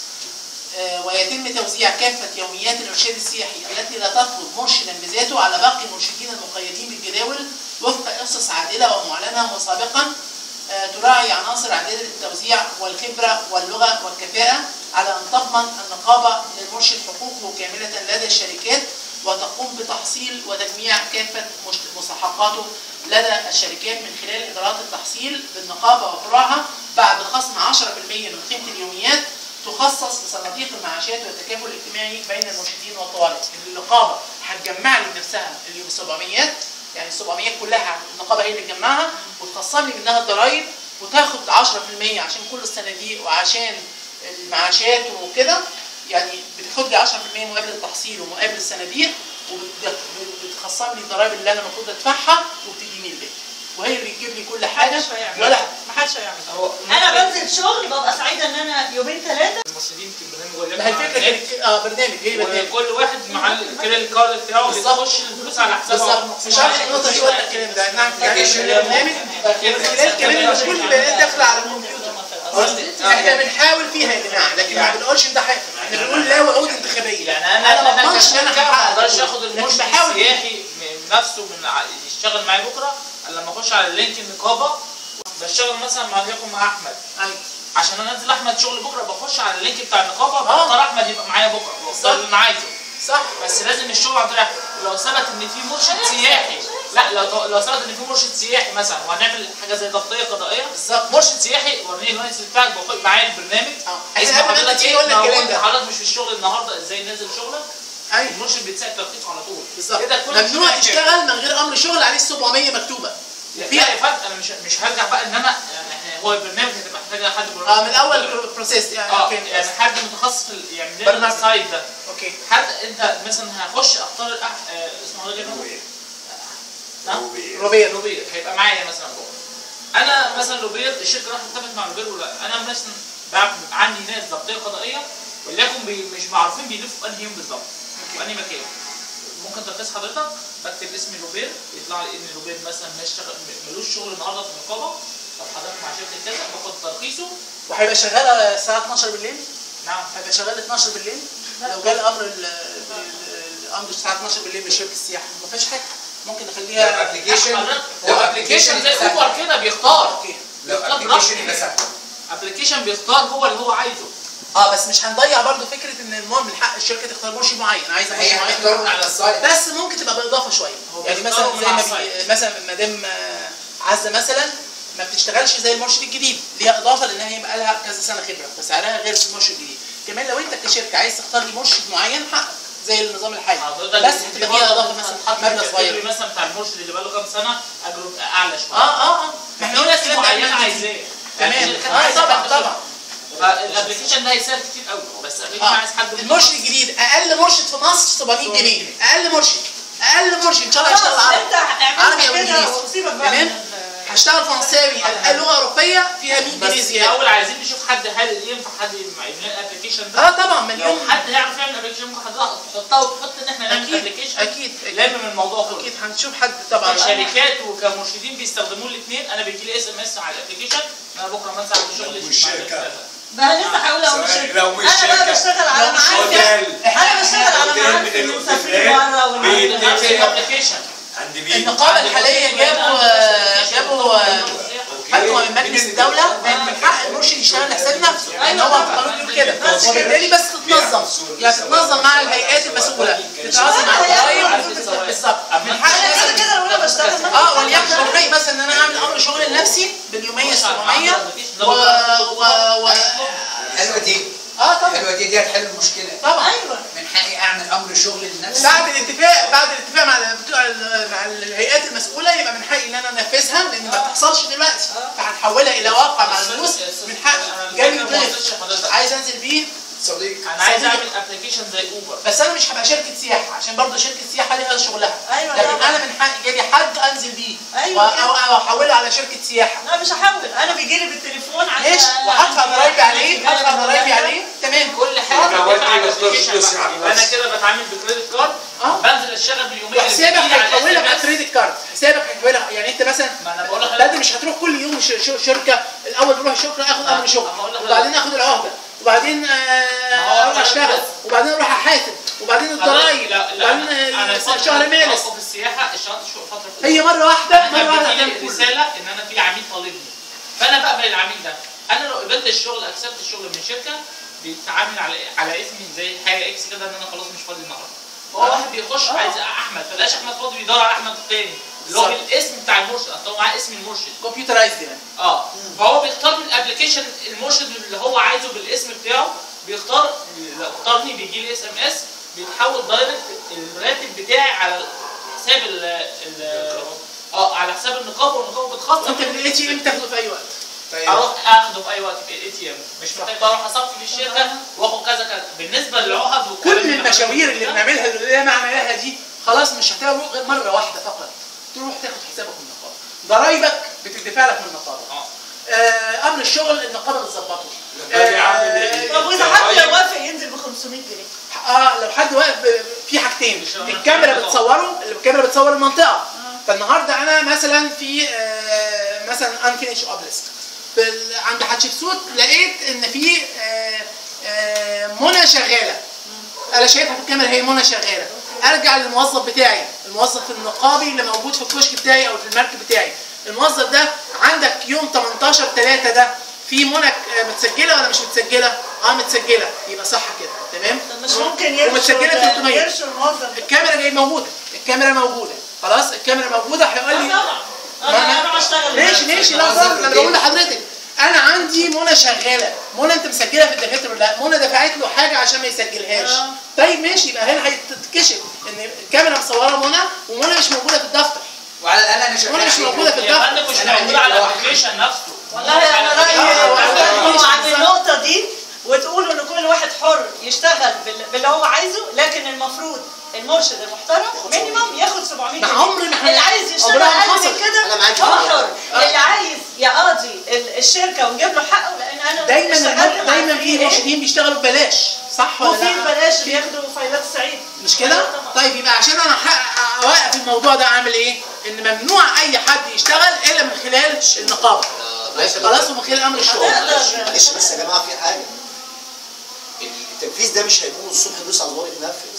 آه، ويتم توزيع كافة يوميات الإرشاد السياحي التي لا تطلب مرشدا بذاته على باقي المرشدين المقيدين بالجداول وفق أسس عادلة ومعلنة وسابقا آه، تراعي عناصر عدالة التوزيع والخبرة واللغة والكفاءة، على أن تضمن النقابة للمرشد حقوقه كاملة لدى الشركات وتقوم بتحصيل وتجميع كافة مستحقاته لدى الشركات من خلال إجراءات التحصيل بالنقابة وفروعها بعد خصم عشرة بالمئة من قيمة اليوميات تخصص لصناديق المعاشات والتكافل الاجتماعي بين المرشدين والطوارئ. النقابة هتجمع لي نفسها اليوم سبعمية، يعني سبعمية كلها النقابة هي اللي تجمعها وتخصم لي منها الضرايب وتاخد عشرة بالمئة عشان كل الصناديق وعشان المعاشات وكده، يعني بتاخد لي عشرة بالمئة مقابل التحصيل ومقابل الصناديق وبتخصم لي الضرايب اللي انا المفروض ادفعها وبتديني الباقي، وهي اللي بتجيب لي كل حاجه ولا محدش هيعمل. انا بنزل شغل ببقى سعيده ان انا يومين ثلاثه المرشدين في البرنامج ما هي الفكره كانت اه برنامج هي برنامج وكل واحد مع كده الكارد بتاعه بيخش الفلوس على حسابه. بالظبط. مش عارف النقطه دي ولا الكلام ده، نعم يعني البرنامج من خلال كمان مش كل البيانات داخله على الكمبيوتر. احنا بنحاول فيها يا جماعه لكن ما بنقولش ده حاجه، احنا بنقول لا وعود انتخابيه. يعني انا انا ما انا اضمنش ان انا كشركه ما هحقق اقدرش ده. اخد لكن المرشد بحاول السياحي من نفسه من ع- يشتغل معايا بكره الا لما اخش على اللينك النقابه بشتغل مثلا مع وليكن مع احمد. أيوة. عشان انزل احمد شغل بكره بخش على اللينك بتاع النقابه آه. بختار احمد يبقى معايا بكره صح. بختار اللي عايزه. صح. بس لازم الشغل عن طريق أحمد. ولو ثبت ان في مرشد سياحي لا لو لو ثبت ان في مرشد سياحي مثلا وهنعمل حاجه زي تغطيه قضائيه بالظبط. مرشد سياحي وريني اللايسنس بتاعك باخد معايا البرنامج. اه. اسم احنا قبل ما حضرتك تيجي ايه؟ قلنا الكلام موجود ده. حضرتك مش في الشغل النهارده ازاي نازل شغلك؟ ايوه. المرشد بيتسال ترخيصه على طول. بالظبط. كده كل ممنوع شيء تشتغل من غير امر شغل عليه سبعمية مكتوبه. لا يا فندم انا مش مش هرجع بقى ان انا يعني هو البرنامج هتبقى محتاجه حد اه من اول بروسيس يعني اه اوكي يعني حد متخصص في ال- يعمل برنامج. لنا السايت ده. اوكي. حد انت مثلا هخش اختار الأح- آه، اسمه حضرتك ايه؟ نعم؟ روبير. روبير. روبير هيبقى معايا مثلا بكره. انا مثلا روبير الشركه راحت اتفقت مع روبير ولا انا مثلا بعمل- عندي ناس ضبطيه قضائيه وليكن بي مش معروفين بيلفوا في انهي يوم بالظبط في انهي مكان. ممكن ترخيص حضرتك بكتب اسم روبير يطلع لي ان روبير مثلا مش شغال ملوش شغل النهارده في النقابه. طب حضرتك مع شركه كذا باخد ترخيصه. وهيبقى شغال الساعه اتناشر بالليل؟ نعم. هيبقى شغال اتناشر بالليل؟ لو جه الامر ال- ال- الامر الساعه اتناشر بالليل من شركه السياحه ما فيش حاجه. ممكن نخليها ابلكيشن هو ابلكيشن زي اوبر كده بيختار لو بيختار ابلكيشن يبقى سهل. ابلكيشن بيختار هو اللي هو عايزه. اه بس مش هنضيع برضو فكره ان المهم من حق الشركه تختار مرشد معين، عايزه هي مرشد معين هتختارون على السايت. بس ممكن تبقى باضافه شويه. يعني مثلا زي ما بي... مثلا مدام عزه مثلا ما بتشتغلش زي المرشد الجديد، ليها اضافه لانها هي بقى لها كذا سنه خبره فسعرها غير المرشد الجديد. كمان لو انت كشركه عايز تختار لي مرشد معين حقك زي النظام الحالي، بس هتبقى فيها اضافه مثلا مبلغ صغير مثلا بتاع المرشد اللي بقى له كام سنه اجره اعلى شويه. اه اه اه ما احنا ناس معينه عايزاه. تمام اه طبعا طبعا. فالابلكيشن ده هيسهل كتير قوي، بس ابلكيشن آه. عايز حد المرشد الجديد اقل مرشد في مصر سبعمية جنيه، اقل مرشد اقل مرشد ان شاء الله هيشتغل عربي عربي او انجليزي. تمام هشتغل فرنساوي لغه اوروبيه فيها مية جنيه زياده. الاول عايزين نشوف حد هل ينفع حد يعمل الابلكيشن ده. اه طبعا مليون. لو حد يعرف يعمل ابلكيشن ممكن حضرتك تحطها وتحط ان احنا نعمل ابلكيشن. اكيد لامم الموضوع كله. اكيد هنشوف حد طبعا. كشركات وكمرشدين بيستخدموه الاثنين. انا بيجي لي اس ام اس على الابلكيشن انا بكره ما انسى اعمل شغل والشركه بقى لسه هقول لو مش شركه لو مش انا بقى شركة. بشتغل على معارفي انا بشتغل على معارفي اللي مسافرين بره والابلكيشن عند مين؟ النقابه الحاليه جابوا جابوا حكموا من مجلس الدوله من حق المرشد يشتغل لحساب نفسه لان هو القانون بيقول كده، وبالتالي بس تتنظم يعني تتنظم مع الهيئات المسؤوله تتنظم مع الضرايب بالظبط من حق كده كده لو انا بشتغل اه وليكن بالحقيقه مثلا ان انا اعمل امر شغل لنفسي باليوميه السبعمية و و حلوه دي. اه طبعا حلوه دي دي هتحل المشكله. طبعا ايوه من حقي اعمل امر شغل لنفسي بعد الاتفاق بعد الاتفاق مع بتوع مع الهيئات المسؤوله يبقى من حقي ان انا انفذها لان ما بتحصلش دلوقتي فهنحولها الى واقع مع الفلوس من حقي. جالي ضيف عايز انزل بيه صديق انا عايز اعمل ابلكيشن زي اوبر بس انا مش هبقى شركه سياحه عشان برضه شركه سياحه ليها شغلها. ايوه لكن انا من حقي جالي حد انزل بيه ايوه او او احوله على شركه سياحه. لا مش هحول انا بيجي لي بالتليفون عشان ماشي وهدفع ضرايبي عليه هدفع ضرايبي عليه تمام كل حاجه انا كده بتعامل بكريدت كارد بنزل اشتغل باليوميه حسابك هيحولها بقى كريدت كارد حسابك هيحولها يعني انت مثلا ما انا بقول لك لا مش هتروح كل يوم شركه الاول بروح شركه اخد امر شغل وبعدين اخد العهده وبعدين اروح اشتغل وبعدين اروح احاسب وبعدين الضرايب وبعدين شهر مارس في السياحه اشتغلت فتره هي مره واحده مره واحده هتعمل رساله ان انا في عميل طالبني فانا بقبل العميل ده. انا لو قبلت الشغل اكسبت الشغل من شركه بيتعامل على على اسمي زي حاجه اكس كده ان انا خلاص مش فاضي النهارده. هو واحد بيخش عايز احمد فلاش احمد فاضي بيدور على احمد الثاني اللي هو الاسم بتاع المرشد اصل هو معاه اسم المرشد كمبيوترايزد يعني اه فهو بيختار من الابلكيشن المرشد اللي هو عايزه بالاسم بتاعه بيختار لو اختارني بيجي لي اس ام اس بيتحول دايركت الراتب بتاعي على حساب ال ال اه على حساب النقابه والنقابه بتخصص انت بالاي تي ام تاخده في اي وقت اروح اخده في اي وقت في الاي تي ام مش محتاج اروح اصفي في الشركه واخد كذا كذا. بالنسبه للعقد كل المشاوير اللي بنعملها اللي لا معنى لها دي خلاص مش هتعمل غير مره واحده فقط تروح تاخد حسابك من النقابه ضرايبك بتدفع لك من النقابه آه امر الشغل النقابه بتظبطه. آه طب واذا حد وافق ينزل ب خمسمية جنيه اه لو حد واقف في حاجتين الكاميرا بتصوره الكاميرا بتصور المنطقه فالنهارده انا مثلا في آه مثلا انفينيش اوبليسك عند حتشبسوت لقيت ان في آه آه منى شغاله انا شايفها في الكاميرا هي منى شغاله ارجع للموظف بتاعي الموظف النقابي اللي موجود في الكشك بتاعي او في المركب بتاعي الموظف ده عندك يوم تمنتاشر تلاتة ده في منى متسجله ولا مش متسجله؟ اه متسجله يبقى صح كده تمام؟ طب مش ممكن يرشوا ومتسجله ثلاثمية يرشوا الموظف الكاميرا جاي موجوده الكاميرا موجوده خلاص الكاميرا موجوده هيقول لي طبعا انا انا بشتغل ماشي ماشي لا طبعا انا بقول لحضرتك انا عندي منى شغاله منى انت مسجلها في الدفاتر ولا لا؟ منى دفعت له حاجه عشان ما يسجلهاش آه. طيب ماشي يبقى هنا هيتكشف ان الكاميرا مصوره منى ومنى مش موجوده في الدفتر وعلى الاقل انا شغال منى مش موجوده في يا الدفتر فندم مش موجود على الابلكيشن نفسه. والله انا رايي عن النقطه دي وتقولوا ان كل واحد حر يشتغل باللي هو عايزه لكن المفروض المرشد المحترم مينيمم ياخد سبعمية جنيه. عمري ما اللي عايز يشتغل اقل من كده هو حر اللي عايز يقاضي الشركه ونجيب له حقه لان انا دايما دايما في مرشدين بيشتغلوا ببلاش صح ولا وفي ببلاش بياخدوا فايلات الصعيد مش كده؟ طيب يبقى عشان انا اوقف الموضوع ده اعمل ايه؟ ان ممنوع اي حد يشتغل الا من خلال النقابه خلاص ومن خلال امر الشغل. معلش بس يا جماعه في حاجه التنفيذ ده مش هيكون الصبح يدوس على الزرار يتنفذ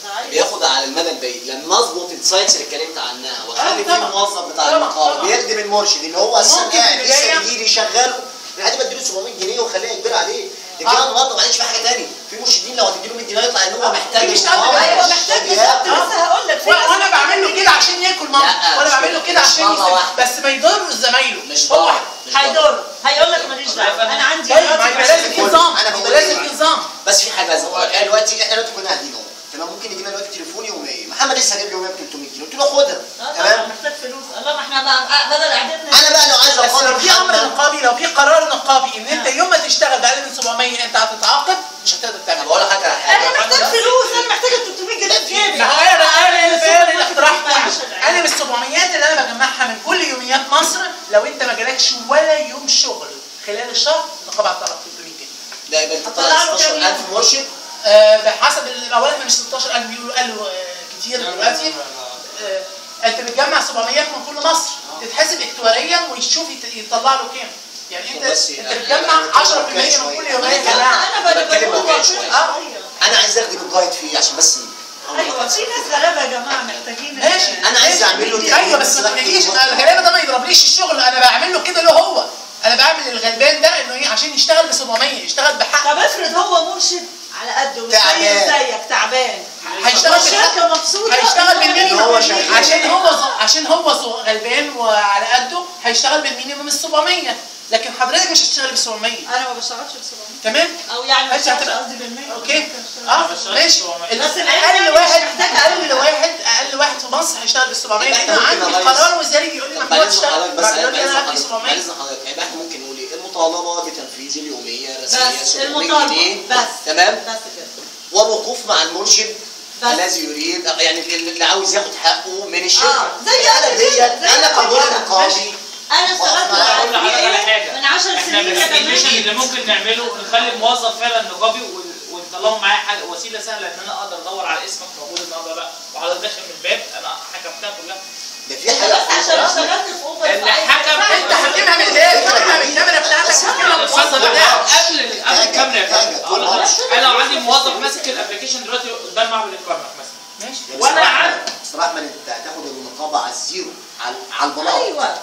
بياخد على المدى البعيد لما اظبط السايتس اللي اتكلمت عنها واخلي آه، فيه طبعاً. الموظف بتاع طبعاً، النقابه طبعاً. بيخدم المرشد اللي هو اساسا ممكن في قاعد لسه البداية- جديد يشغله انا هتبقى اديله سبعمية جنيه وخليها كبير عليه لكن آه. انا النهارده ما عادش في حاجه ثانيه في مرشدين لو هتديله مية جنيه يطلع ان هو محتاج مش النقابة، قادر. ايوه مش محتاج قادر بالظبط ياكل. لسه هقول لك في ناس وانا بعمل له كده عشان ياكل مامته لا، وانا مش بعمل له كده. كده مش عشان مرة يسيب واحدة. بس ما يضرش زمايله مش هو ضرر. مش ضرر. هيضر هيقول لك ماليش دعوه انا عندي طيب ما يبقى لازم في نظام أنا يبقى بقول لازم إيه؟ في نظام بس في حاجه لازم اقولها دلوقتي احنا دلوقتي كنا قاعدين اهو تمام ممكن يجي لنا دلوقتي تليفون يوميه محمد لسه جايب لي يوميه ب تلتمية جنيه قلت له خدها تمام تمام محتاج فلوس الله ما احنا بقى بدل قعدتنا انا بقى لو عايز بس اقارن لو في امر محمد نقابي لو في قرار نقابي ان انت يوم ما تشتغل باقل من سبعمية انت هتتعاقب مش هتقدر انا تعمل بقول لك حاجه على انا حاجه محتاج فلوس انا محتاج ال تلتمية جنيه في جيبي ما هو انا انا انا الاقتراح كله عشان- انا من السبعميات اللي انا بجمعها من كل يوميات مصر لو انت ما جالكش ولا يوم شغل خلال الشهر النقابه هتطلع تلتمية جنيه لا يبقى انت هتطلع طلع له كام ستاشر ألف يوم؟ مرشد آه، بحسب الاولاد مش ستاشر ألف بيقولوا قالوا آه، كتير دلوقتي آه، انت بتجمع سبعمية من كل مصر تتحسب اكتواريا ويشوف يت- يطلع له كام يعني انت بس انت يعني بتجمع أنا عشرة في المية من كل يومين يا جماعه انا بتكلم بتكلم واقعي واقعي شوية. شويه انا عايز اخد الجايد فيه عشان بس ايوه في ناس غلابه يا جماعه محتاجين ماشي أنا عايز أعمل له ماشي. تأمين ايوه بس ما صحي تجيش ومطلع. الغلابه ده ما يضربليش الشغل انا بعمل له كده له هو انا بعمل للغلبان ده انه ايه عشان يشتغل ب سبعمية يشتغل بحق طب افرض هو مرشد على قده مش تعبان. زي زيك تعبان هيشتغل بالحق الشركه مبسوطه هيشتغل بالمينيمم هو شغال. عشان هو ز- عشان هو ز- غلبان وعلى قده هيشتغل بالمينيمم ال سبعمية لكن حضرتك مش هتشتغل ب سبعمية انا ما بشتغلش ب سبعمية تمام او يعني ما ماشي، بشتغلش هتبقى- قصدي بالمية اوكي اه ماشي بس اقل الأقل واحد مش محتاج اقل واحد اقل واحد في مصر هيشتغل بال سبعمية يبقى لان إحنا عندي ممكن نغير- قرار وزاري بيقول لي طب ممنوع بعد تشتغل حضرتك بس مع بعد دلوقتي انا هدي حضرتك سبعمية بعد حضرتك يبقى احنا ممكن نقول ايه المطالبه بتنفيذ اليوميه الرسميه بس سبعمية المطالبه جنيه بس تمام بس كده والوقوف مع المرشد بس. الذي يريد يعني اللي عاوز ياخد حقه من الشركه آه، زي انا أنا ديت كده، زي انا أنا كدور كده. نقابي انا اشتغلت معاك. اقول لحضرتك على حاجه من عشر احنا سنين يا بالابلكيشن جماعه اللي ممكن نعمله نخلي الموظف فعلا نقابي و- ونطلعه معايا حاجه وسيله سهله ان انا اقدر ادور على اسمك موجود النهارده لا وحضرتك داخل من الباب انا حكمتها كلها ده في حاجه بس عشان اشتغلت في اوبر الحكم انت حاكمها من الباب حاكمها من الكاميرا بتاعتك حاكمها من الوسط بتاعك قبل قبل الكاميرا يا فندم أقول لحضرتك، انا لو عندي موظف ماسك الابلكيشن دلوقتي قدام معمل الكارنك مثلا ماشي وانا عارف بصراحه احمد انت هتاخد النقابه على الزيرو على على البلاط ايوه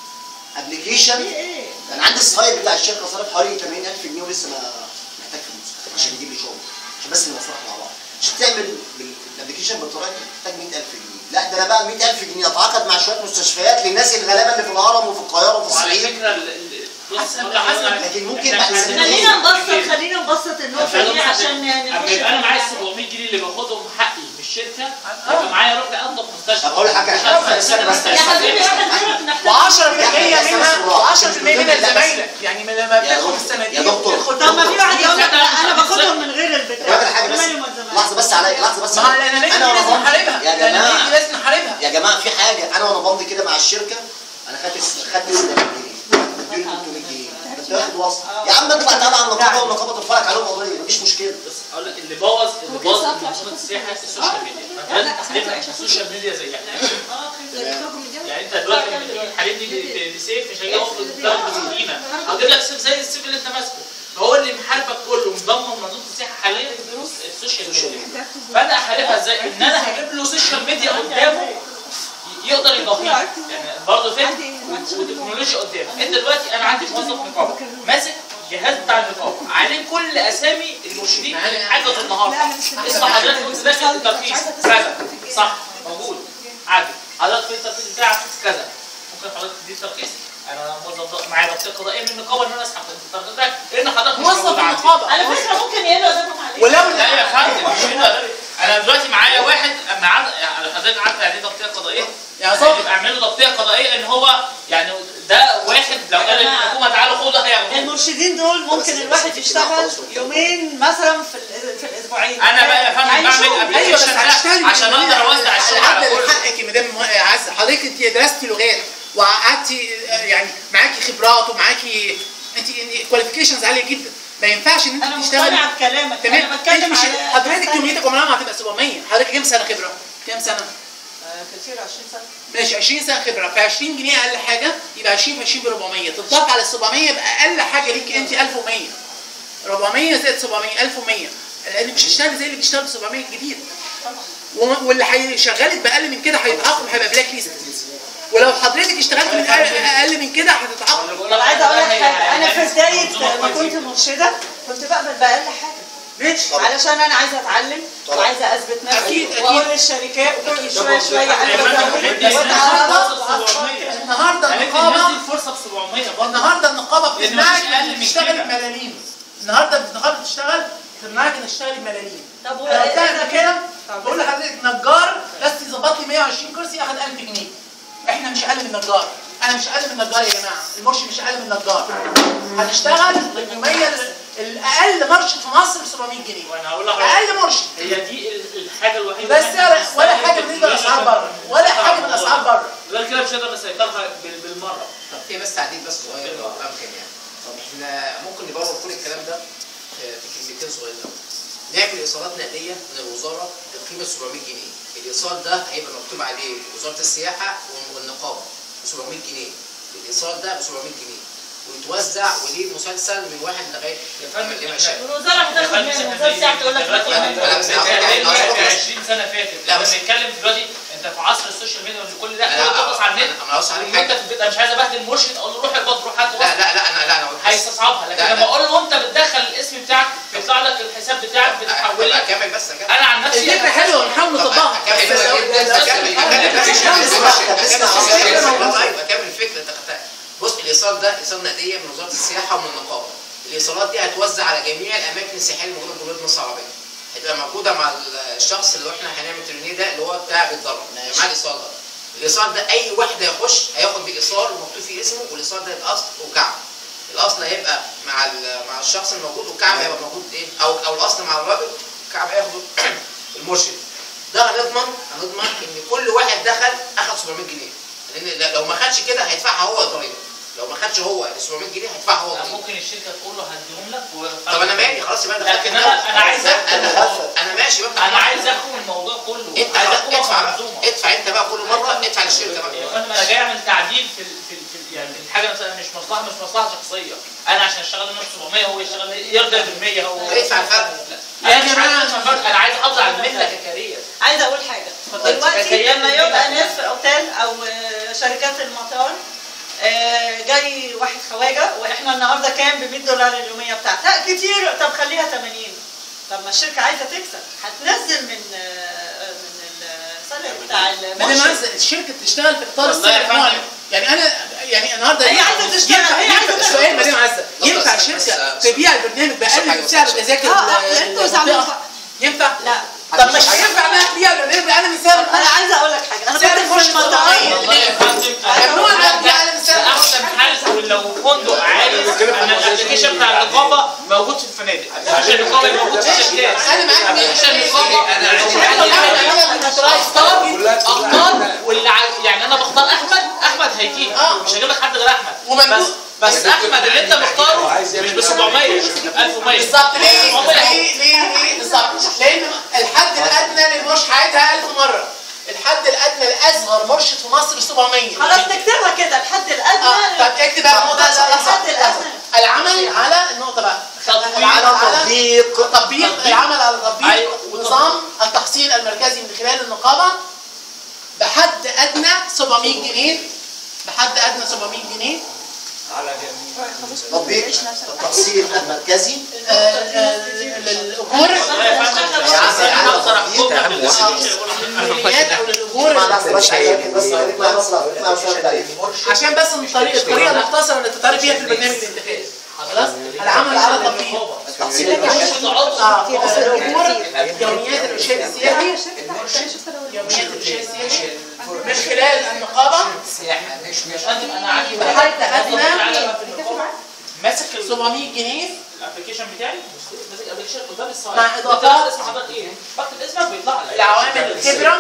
ابلكيشن في ايه انا عندي السايت بتاع الشركه صارف حوالي ثمانين ألف جنيه ولسه ما محتاج فلوس عشان يجيب لي شغل عشان بس المصلحه مع بعض عشان تعمل الابلكيشن بالطريقه دي محتاج مية ألف جنيه لا ده انا بقى مية ألف جنيه اتعاقد مع شويه مستشفيات للناس الغلابه اللي في الهرم وفي القاهره وفي وعلى الصعيد فكره ال- ال- بص، حسب- أقول لحضرتك حسب- على- لكن ممكن إحنا بعد عندنا- سنتين خلينا نبسط خلينا نبسط النقطه دي عشان اما نخش يبقى انا معايا في- سبعمية جنيه اللي باخدهم حقي من الشركه يبقى معايا اروح لانضف مستشفى طب اقول لك حاجه مش يا هدفع حبيبي، استنى بس مستشفى. يا حبيبي واحد غيرك محتاج و10% منها و10% منها لا، بس- لزمايلك يعني من لما يا بتاخد دكتور- الصناديق يا دكتور. بتاخد- طب ما في واحد يقول لك لا، لا انا لا، باخدهم من غير البتاع راجل حاجه بس ومالي ومالزمات. لحظه بس عليا لحظه بس ما هو عليا. الانانيه دي انا لازم وانا نحاربها يا الانانيه دي جماعه لازم نحاربها يا جماعه في حاجه انا وانا بمضي كده مع الشركه انا خدت خدت ستمية جنيه بديله تلتمية جنيه كنت واخد وصل يا عم اطلع تعالى على النقابه والنقابه ترفع لك عليهم قضيه مفيش مشكله بس اقول لك اللي بوظ اللي بوظ منظومه السياحه السوشيال ميديا فأنت لازم تحاربها السوشيال ميديا زي احنا يعني انت دلوقتي لما تيجي تحاربني بسيف مش هيجي اقف قدامك بسكينه هجيب لك سيف زي السيف اللي انت ماسكه هو اللي محاربك كله مدمر منظومه السياحه حاليا السوشيال ميديا فانا احاربها ازاي؟ ان انا هجيب له سوشيال ميديا قدامه يقدر يضاهيه يعني برضه فين وتكنولوجيا قدامه انت دلوقتي انا عندي موظف نقابه ماسك جهاز بتاع النقابه عليه كل اسامي المرشدين اللي اتحجزوا النهارده اسم حضرتك كنت داخل الترخيص كذا صح موجود عادي حضرتك في الترخيص بتاعك كذا ممكن حضرتك تدي ترخيص انا موظف معايا ضبطيه قضائيه من النقابه ان انا اسحب الترخيص ده لان حضرتك مش موظف موجود عندي. النقابه على فكره ممكن يقلوا قدامهم عليه ولو لا يا فندم مش هنا انا دلوقتي معايا واحد اما عاد يعني حضرتك عارف يعني ايه ضبطيه قضائيه؟ يا ظابط يبقى اعمل له ضبطيه قضائيه ان هو يعني ده واحد لو قال للحكومه تعالوا خدوا هياخدوه المرشدين دول ممكن الواحد يشتغل يومين مثلا في ال- في الاسبوعين انا بقى يا فندم يعني بعمل شغل. ايوه بس ابلكيشن هتشتغل ده عشان اقدر اوزع الشغل على العدل كله حقك يا مدام عزه حضرتك انت درستي لغات وقعدتي يعني معاكي خبرات ومعاكي انت كواليفيكيشنز عاليه جدا ما ينفعش ان انا انت تشتغلي مقتنعه بكلامك تمام انا انت بتكلم مش على حضرتك يوميتك عمرها ما هتبقى سبعمية حضرتك كام سنه خبره؟ كام سنه؟ آه، كتير عشرين سنه ماشي عشرين سنه خبره ف عشرين جنيه اقل حاجه يبقى عشرين في عشرين ب أربعمية تضاف على ال سبعمية يبقى اقل حاجه ليك انت ألف ومية أربعمية زائد سبعمية ألف ومية لان مش هتشتغل زي اللي بيشتغل ب سبعمية الجديد. واللي هيشغلك باقل من كده هيتعاقب، هيبقى بلاك ليست. ولو حضرتك اشتغلت من اقل من كده هتتعاقب. طب عايزه اقول لك حاجه، انا في بدايه ما كنت مرشده كنت بقبل باقل حاجه. ماشي. علشان انا عايزه اتعلم وعايزه اثبت نفسي. اكيد اكيد. واقول للشركات وكل شويه شويه النهارده النقابه الفرصه ب سبعمية. النهارده النقابه بتمنعك انك تشتغل بملاليم. النهارده النقابه بتشتغل بتمنعك انك تشتغل بملاليم. طب انا قلت كده بقول لحضرتك نجار بس يظبط لي مية وعشرين كرسي ياخد ألف جنيه. احنا مش اقل من النجار، انا مش اقل من النجار يا جماعه، المرشد مش اقل من النجار. هنشتغل باليوميه الاقل مرشد في مصر ب سبعمية جنيه. وانا هقول لحضرتك اقل مرشد. هي دي الحاجه الوحيده. ده السعر ولا حاجه بالنسبه للاسعار بره، ولا حاجه من الاسعار بره. غير كده مش هقدر اسيطرها بالمره. طب في بس تعديل بس صغير لو امكن يعني. طب احنا ممكن نبرر كل الكلام ده في كلمتين صغيرين قوي. نعمل ايصالات نقديه من الوزاره بقيمه سبعمية جنيه. الايصال ده هيبقى مكتوب عليه وزاره السياحه والنقابه ب سبعمية جنيه. الايصال ده ب سبعمية جنيه ويتوزع وليه مسلسل من واحد لغايه لما شاء. الوزاره هتاخد من وزاره السياحه تقول لك عشرين سنه فاتت. لا بس بنتكلم دلوقتي انت في عصر السوشيال ميديا وان كل ده بتقص على النت. انا قصدي عليك حاجه. انا مش عايز ابهدل المرشد اقول له روح اقبض روح هات. لا لا لا انا لا انا هيستصعبها. لكن لما اقول له انت بتدخل الاسم بتاعك بيطلع لك الحساب بتاعك بتحول لك. اكمل بس اكمل. انا عن نفسي الفكره حلوه ونحاول نطبقها. اكمل الفكره انت خدتها. بص الايصال ده ايصال نقديه من وزاره السياحه ومن النقابه. الايصالات دي هتوزع على جميع الاماكن السياحيه الموجوده في جمهوريه مصر العربيه. هتبقى موجوده مع الشخص اللي احنا هنعمل ترينيه ده اللي هو بتاع بيتدرب مع الايصال ده. الايصال ده اي واحد هيخش هياخد بالايصال ومكتوب فيه اسمه، والايصال ده يبقى اصل وكعب. الاصل هيبقى مع مع الشخص الموجود والكعب هيبقى موجود ايه؟ او او الاصل مع الراجل والكعب هياخده المرشد. ده هنضمن هنضمن ان كل واحد دخل اخد سبعمية جنيه. لان لو ما خدش كده هيدفعها هو ضريبه. لو ما خدش هو ال سبعمية جنيه هيدفعها هو ضريبه. ممكن الشركه تقول له هديهم لك و... طب انا مالي خلاص يبقى انا لكن انا انا عايز انا انا ماشي بقى. انا عايز اخد الموضوع كله. انت عايز ادفع ادفع انت بقى كل مره ادفع للشركه بقى. يا فندم انا جاي اعمل تعديل في في في يعني الحاجه مثلا مش مصلحه مش مصلحه شخصيه. انا عشان اشتغل انا سبعمية هو يشتغل يرضى بالمية هو ادفع الفرق. يا جماعه انا عايز احافظ على المهنه ككارير. عايزه اقول حاجه دلوقتي لما يبقى ناس في اوتيل او شركات المطار جاي واحد خواجه واحنا النهارده كام ب مية دولار اليوميه بتاعتها كتير. طب خليها تمانين. طب ما الشركه عايزه تكسب هتنزل من من السالري بتاع المرشد. الشركه بتشتغل في اطار السعر معين. يعني انا يعني النهارده هي عايزه تشتغل هي عايزه تشتغل. سؤال مدام عزه، ينفع الشركه تبيع البرنامج باقل من سعر التذاكر؟ اه انتوا زعلانين. ينفع؟ لا طب مش هينفع انها تبيع البرنامج باقل من سعر. انا عايزه اقول لك حاجه، انا كنت في المطار والله يا فندم ممنوع انها تبيع اقل من سعر. احسن حل لو فندق عايز ان الابلكيشن بتاع النقابه موجود في الفنادق عشان النقابه يبقى موجود في الشركات. انا معاك عشان النقابه انا اختار اختار واللي يعني انا بختار احمد احمد هيجي مش هجيب لك حد غير احمد. بس بس احمد اللي انت مختاره مش ب سبعمية مش ب ألف ومية. بالظبط. ليه؟ ليه ليه ليه بالظبط؟ لان الحد الادنى للمرشد هيدها ألف مره. الحد الادنى لاصغر مرشد في مصر سبعمية. خلاص نكتبها كده الحد الادنى. اه طب اكتب بقى النقطه الحد الادنى. العمل على النقطه بقى العمل على تطبيق تطبيق العمل على تطبيق نظام التحصيل المركزي من خلال النقابه بحد ادنى سبعمية جنيه. بحد ادنى سبعمية جنيه على جميع تطبيق التحصيل المركزي للاجور للماليات او للاجور عشان بس الطريقه الطريقه المختصره اللي تتعرف فيها في البرنامج الانتخابي. خلاص العمل على تطبيق الاجور يوميات الارشاد السياحي يوميات الارشاد السياحي من خلال النقابه انا عندي بحد ادنى ماسك سبعمية جنيه الابلكيشن بتاعي ماسك الابلكيشن قدام السايت مع اضافات اسم حضرتك ايه؟ بكتب اسمك بيطلع لي العوامل الخبره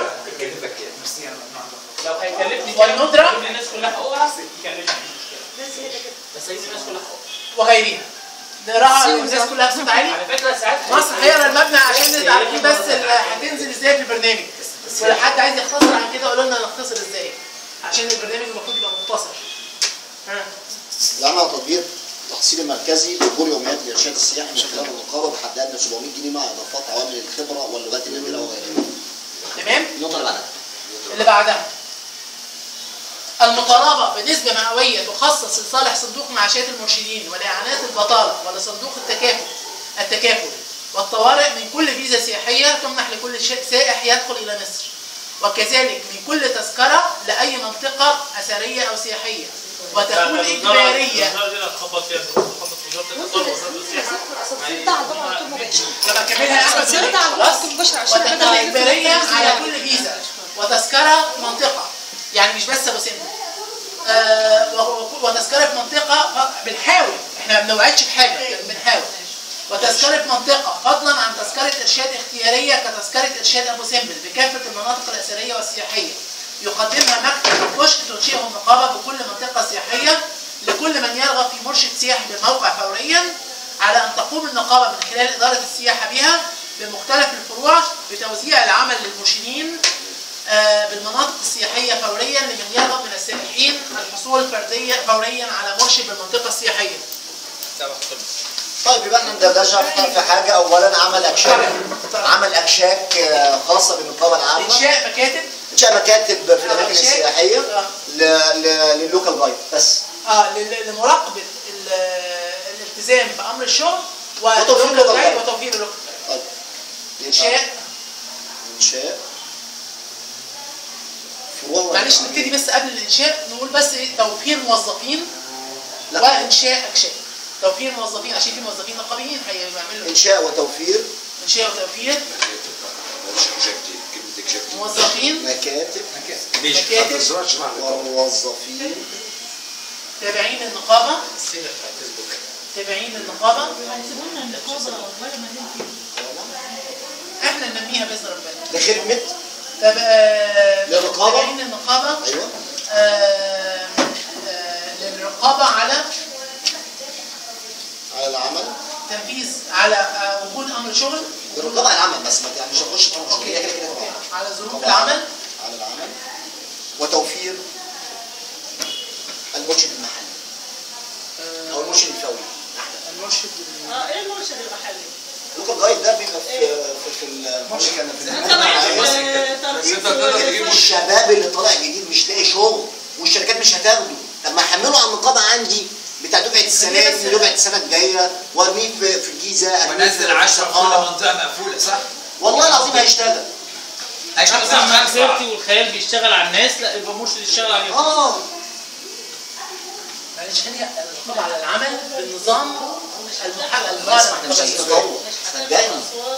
لو هيكلفني والندره يجيب الناس كلها حقوقها يكلفني بس هيجيب الناس كلها حقوقها وغيرها نقراها الناس كلها بصوت عالي. على فكره ساعات مصر هيقرا المبنى عشان نبقى عارفين بس هتنزل ازاي في البرنامج. ولو حد عايز يختصر عن كده قولوا لنا نختصر ازاي عشان البرنامج المفروض يبقى مختصر. العمل على تطبيق التحصيل المركزي اجور يوميات لارشاد السياحي من خلال النقابه بحد ادنى سبعمية جنيه مع اضافات عوامل الخبره واللغات النادره وغيرها. تمام؟ النقطه اللي بعدها. اللي بعدها المطالبه بنسبه مئويه تخصص لصالح صندوق معاشات المرشدين ولاعانات البطاله ولصندوق التكافل التكافل والطوارئ من كل فيزا سياحيه تمنح لكل سائح يدخل الى مصر، وكذلك من كل تذكره لاي منطقه اثريه او سياحيه، وتكون اجباريه. لما كملها وتكون اجباريه على كل فيزا وتذكره منطقه، يعني مش بس ابو سمبل. آه وتذكره في منطقه بنحاول، احنا ما بنوعدش بحاجه لكن بنحاول. وتذكره منطقه فضلا عن تذكره ارشاد اختياريه كتذكره ارشاد ابو سمبل بكافه المناطق الاثريه والسياحيه، يقدمها مكتب وكشك تنشئه النقابه بكل منطقه سياحيه لكل من يرغب في مرشد سياحي بالموقع فوريا، على ان تقوم النقابه من خلال اداره السياحه بها بمختلف الفروع بتوزيع العمل للمرشدين بالمناطق السياحيه فوريا لمن يرغب من السائحين الحصول فرديا فوريا على مرشد بالمنطقه السياحيه. طيب يبقى احنا ندردشها في حاجه. اولا عمل اكشاك عمل اكشاك خاصه بالنقابه العامه. انشاء مكاتب انشاء مكاتب في الاماكن السياحيه لللوكال جايد بس. اه لمراقبه الالتزام بامر الشغل وتوفير اللوكال وتوفير اللوكال. طيب انشاء انشاء معلش نبتدي بس قبل الانشاء نقول بس ايه توفير موظفين وانشاء اكشاك. توفير موظفين عشان في موظفين نقابيين هيعملوا انشاء وتوفير انشاء وتوفير موظفين مكاتب مكاتب وموظفين تابعين النقابه تابعين النقابه احنا ننميها باذن ربنا لخدمه للرقابه تابعين النقابه ايوه آه آه للرقابه على على العمل تنفيذ على وجود امر شغل الرقابه على العمل بس يعني مش هنخش في امر شغل كده كده على ظروف العمل على العمل وتوفير المرشد المحلي أه او المرشد الفوري. المرشد اه ايه المرشد المحلي؟ اللوكال جايد ده بيبقى في في في الشباب اللي طالع جديد مش لاقي شغل والشركات مش هتاخده. طب ما احمله على النقابه عندي بتاع دفعه السنه دي دفعه السنه الجايه وارميه في في الجيزه ونزل عشرة في كل منطقه مقفوله صح؟ والله العظيم هيشتغل. هيشتغل احسن ما السيفتي والخيال بيشتغل على الناس لا يبقى مرشد يشتغل عليهم. اه معلش خليها الرقابه على العمل بالنظام المحل المعلن مش هيتطور صدقني.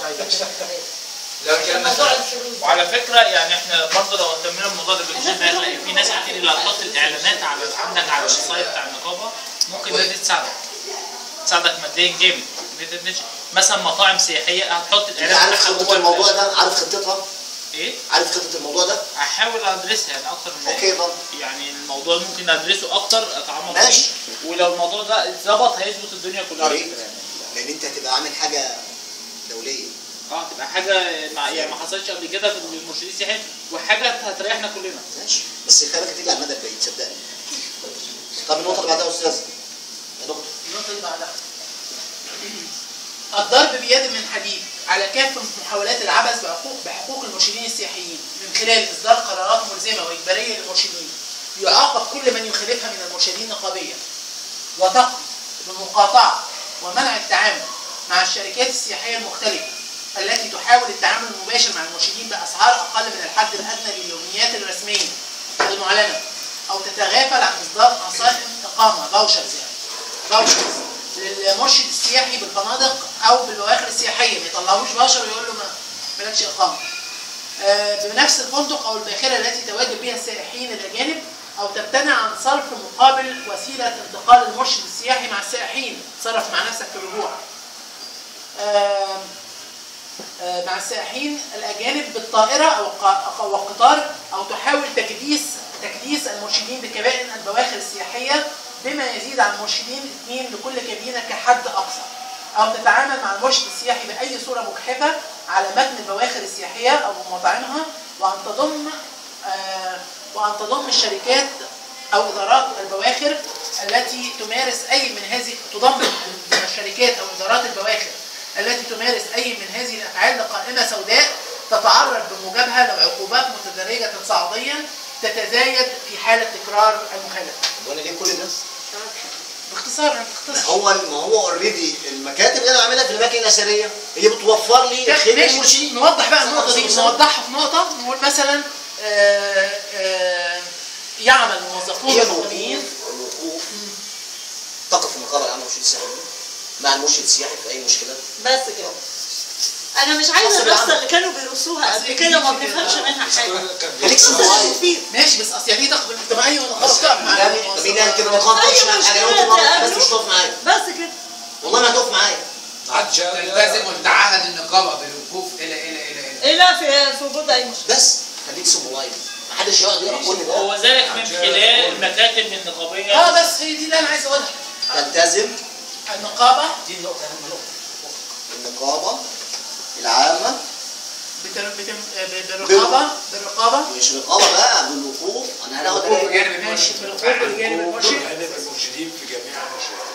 وعلى فكره يعني احنا برضه لو اهتمينا بالموضوع ده بالشباب هتلاقي في ناس كتير اللي هتحط الاعلانات على عندك على السايت بتاع النقابه ممكن دي تساعدك تساعدك ماديا جامد. مثلا مطاعم سياحيه هتحط الاعلان. عارف خطه الموضوع ده؟ عارف خطتها؟ ايه؟ عارف خطه الموضوع ده؟ هحاول ادرسها يعني اكتر من اوكي برضه يعني الموضوع ممكن ادرسه اكتر اتعمق فيه. ماشي. ولو الموضوع ده اتظبط هيظبط الدنيا كلها. يعني لان انت هتبقى عامل حاجه دوليه. اه تبقى حاجه مع يعني ما حصلتش قبل كده في المرشدين السياحيين وحاجه هتريحنا كلنا. ماشي بس خلي بالك هتيجي على المدى البعيد صدقني. طب النقطه اللي بعدها يا استاذ يا دكتور. النقطه اللي بعدها الضرب بيد من حديد على كافه محاولات العبث بحقوق بحقوق المرشدين السياحيين من خلال اصدار قرارات ملزمه واجباريه للمرشدين يعاقب كل من يخالفها من المرشدين نقابيا، وتقضي بالمقاطعه ومنع التعامل مع الشركات السياحيه المختلفه التي تحاول التعامل المباشر مع المرشدين باسعار اقل من الحد الادنى لليوميات الرسميه المعلنه، او تتغافل عن اصدار قصائم اقامه فاوشرز يعني فاوشرز للمرشد السياحي بالفنادق او بالبواخر السياحيه، ما يطلعوش باشر ويقول له ما مالكش اقامه. آه بنفس الفندق او الباخره التي تواجد بها السائحين الاجانب، او تمتنع عن صرف مقابل وسيله انتقال المرشد السياحي مع السائحين، تصرف مع نفسك في الرجوع. آه آه مع السائحين الاجانب بالطائره او القطار، او تحاول تكديس تكديس المرشدين بكبائن البواخر السياحيه بما يزيد عن مرشدين اثنين لكل كابينه كحد اقصى، او تتعامل مع المرشد السياحي باي صوره مجحفه على متن البواخر السياحيه او مطاعمها، وان تضم آه وان تضم الشركات او ادارات البواخر التي تمارس أي من هذه تضمن الشركات أو إدارات البواخر التي تمارس أي من هذه الأفعال لقائمة سوداء تتعرض بموجبها لعقوبات متدرجة تصاعديا تتزايد في حالة تكرار المخالفة. وانا ليه كل ده؟ باختصار انا بختصر. هو ما هو اوريدي المكاتب اللي انا عاملها في الاماكن الاثريه هي بتوفر لي خدمه المرشدين. نوضح بقى النقطه دي، نوضحها في نقطه، نقول مثلا آآ آآ يعمل موظفون مقيمين. الوقوف تقف النقابه العامه للمرشد السياحي مع المرشد السياحي في اي مشكله. بس كده. انا مش عايزه الرصه اللي كانوا بيرصوها قبل كده وما بنفهمش منها حاجه. خليك سنتراليز. ماشي بس اصل يعني ايه تقبل المجتمعيه وانا خلاص تقف معايا. طب مين قال كده؟ ما تقفش معايا. انا قلت مره بس مش تقف معايا. بس كده. والله ما هتقف معايا. تلتزم وتتعهد النقابه بالوقوف الى الى الى الى في في وجود اي مشكله. بس خليك سمبلايز. ما حدش يقعد يقرا كل ده. وذلك من خلال المكاتب النقابيه. اه بس هي دي اللي انا عايز اقولها. تلتزم النقابه دي النقطه اهم نقطه. النقابه العامه بالرقابه بالرقابه مش رقابه بقى بالوقوف. انا هناخد بجانب المرشد. بالوقوف بجانب المرشد. المرشدين في جميع المشاريع.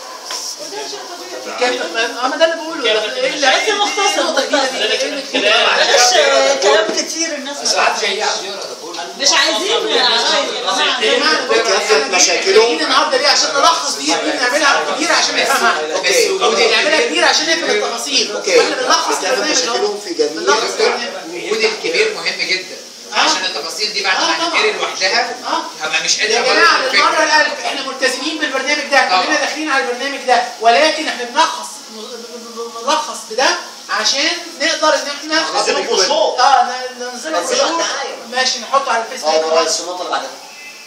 اه ما ده اللي بقوله. بس مختصر بلاش كلام كتير الناس مش عايزين كافة مشاكلهم. النهارده ليه؟ عشان نلخص دي نعملها كبيره عشان نفهمها. اوكي نعملها كبيره عشان نفهم التفاصيل. اوكي واحنا بنلخص كافة مشاكلهم في جميع وجود الكبير مهم جدا عشان التفاصيل دي بعد ما هتتقري لوحدها هبقى مش قادر يا جماعه للمره الالف احنا ملتزمين بالبرنامج ده، كلنا داخلين على البرنامج ده، ولكن احنا بنلخص نلخص بده عشان نقدر ان احنا ننزله بروشور. اه ننزله بروشور ماشي نحطه على الفيسبوك. اه رئيس النقطه اللي بعدها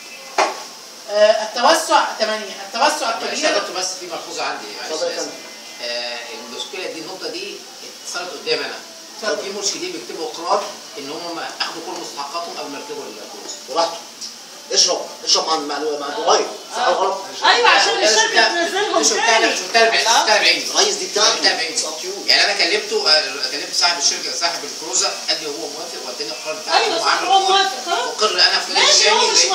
التوسع ثمانية التوسع الكبير. بس في ملحوظه عندي معلش آه المشكله دي النقطه دي اتصلت قدام انا. في مرشدين بيكتبوا اقرار ان هم اخدوا كل مستحقاتهم قبل ما يركبوا الكروز. براحته. اشرب اشرب مع مع مع الضرايب صح ولا غلط؟ ايوه عشان الشركه تنزلهم تاني. شفتها بعيني. الرئيس دي بتاعته. شفتها بعيني. يعني انا كلمته كلمت صاحب الشركه صاحب الكروزه قال لي هو موافق واداني القرار بتاعي. ايوه صح هو موافق. وقر انا في ماشي هو مش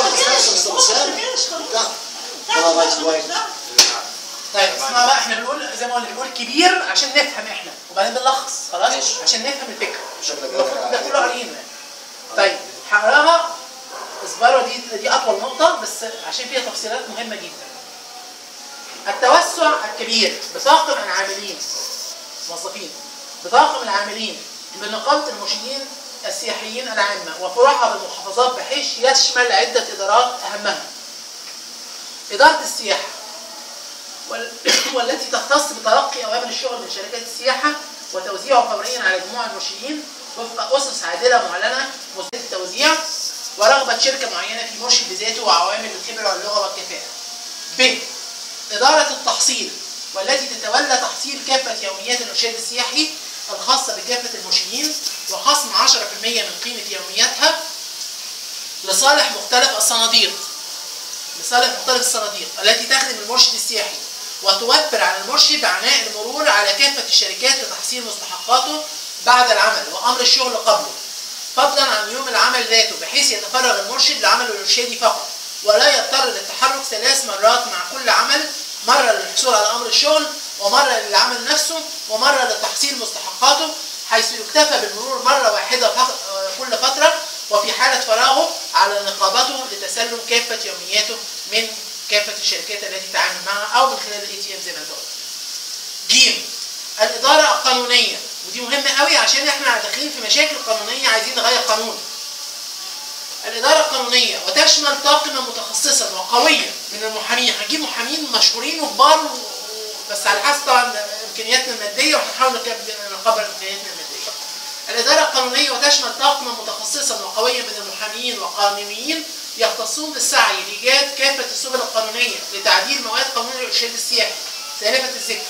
طيب اسمع بقى احنا بنقول زي ما قلنا بنقول كبير عشان نفهم احنا وبعدين بنلخص خلاص عشان نفهم الفكره. المفروض ده كله قاريينه. طيب هقراها اصبروا دي دي اطول نقطه بس عشان فيها تفصيلات مهمه جدا. التوسع الكبير بطاقم العاملين موظفين بطاقم العاملين بنقابه المرشدين السياحيين العامه وفروعها بالمحافظات بحيث يشمل عده ادارات اهمها اداره السياحه والتي تختص بتلقي اوامر الشغل من شركات السياحه وتوزيعه فوريا على جموع المرشدين وفق اسس عادله معلنه مثبته التوزيع ورغبه شركه معينه في مرشد بذاته وعوامل الخبره واللغه والكفاءه. ب. اداره التحصيل والتي تتولى تحصيل كافه يوميات الارشاد السياحي الخاصه بكافه المرشدين وخصم عشرة بالمئة من قيمه يومياتها لصالح مختلف الصناديق لصالح مختلف الصناديق التي تخدم المرشد السياحي وتوفر على المرشد عناء المرور على كافة الشركات لتحصيل مستحقاته بعد العمل وأمر الشغل قبله فضلا عن يوم العمل ذاته بحيث يتفرغ المرشد لعمله الإرشادي فقط ولا يضطر للتحرك ثلاث مرات مع كل عمل، مرة للحصول على أمر الشغل ومرة للعمل نفسه ومرة لتحصيل مستحقاته، حيث يكتفى بالمرور مرة واحدة كل فترة وفي حالة فراغه على نقابته لتسلم كافة يومياته من كافة الشركات التي يتعامل معها أو من خلال الاي تي ام زي ما انت قلت. ج. الإدارة القانونية ودي مهمة قوي عشان احنا داخلين في مشاكل قانونية عايزين نغير قانون. الإدارة القانونية وتشمل طاقمة متخصصة وقوية من المحامين، هنجيب محامين مشهورين وكبار بس على حسب طبعا إمكانياتنا المادية وهنحاول نقابل إمكانياتنا المادية. الإدارة القانونية وتشمل طاقمة متخصصة وقوية من المحامين والقانونيين يختصون بالسعي لإيجاد كافة السبل القانونية لتعديل مواد قانون الإرشاد السياحي سالفة الذكر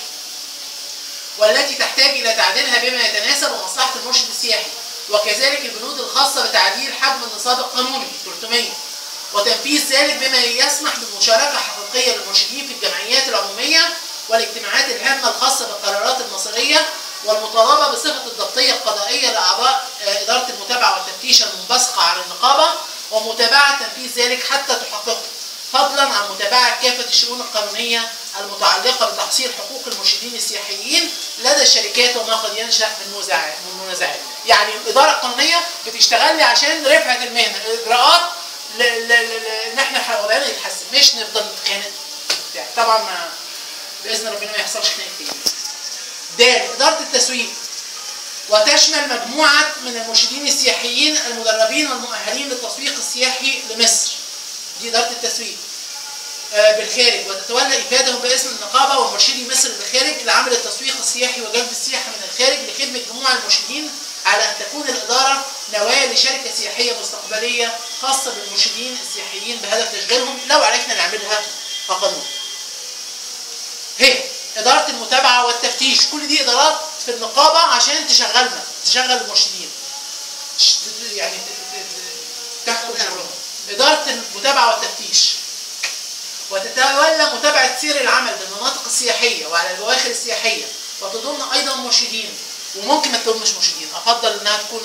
والتي تحتاج إلى تعديلها بما يتناسب مصلحة المرشد السياحي وكذلك البنود الخاصة بتعديل حجم النصاب القانوني ثلاثمئة وتنفيذ ذلك بما يسمح بمشاركة حقيقية للمرشدين في الجمعيات العمومية والاجتماعات الهامة الخاصة بالقرارات المصيرية والمطالبة بصفة الضبطية القضائية لأعضاء إدارة المتابعة والتفتيش المنبثقة عن النقابة ومتابعة تنفيذ ذلك حتى تحققه فضلا عن متابعة كافة الشؤون القانونية المتعلقة بتحصيل حقوق المرشدين السياحيين لدى الشركات وما قد ينشأ من منازعات من منازعات. يعني الإدارة القانونية بتشتغل لي عشان رفعة المهنة، الإجراءات ل- ل- ل- إن احنا وضعنا يتحسن، مش نفضل نتخانق بتاع. طبعا ما بإذن ربنا ما يحصلش خناق تاني. د إدارة التسويق، وتشمل مجموعة من المرشدين السياحيين المدربين والمؤهلين للتسويق السياحي لمصر. دي إدارة التسويق آه بالخارج، وتتولى إفادهم باسم النقابة ومرشدي مصر بالخارج لعمل التسويق السياحي وجلب السياحة من الخارج لخدمة جموع المرشدين، على أن تكون الإدارة نواة لشركة سياحية مستقبلية خاصة بالمرشدين السياحيين بهدف تشغيلهم لو عرفنا نعملها كقانون. هي إدارة المتابعة والتفتيش، كل دي إدارات في النقابة عشان تشغلنا، تشغل المرشدين يعني تحكم شغلهم. إدارة المتابعة والتفتيش، وتتولى متابعة سير العمل بالمناطق السياحية وعلى البواخر السياحية، وتضم أيضا مرشدين، وممكن ما تضمش مرشدين، أفضل إنها تكون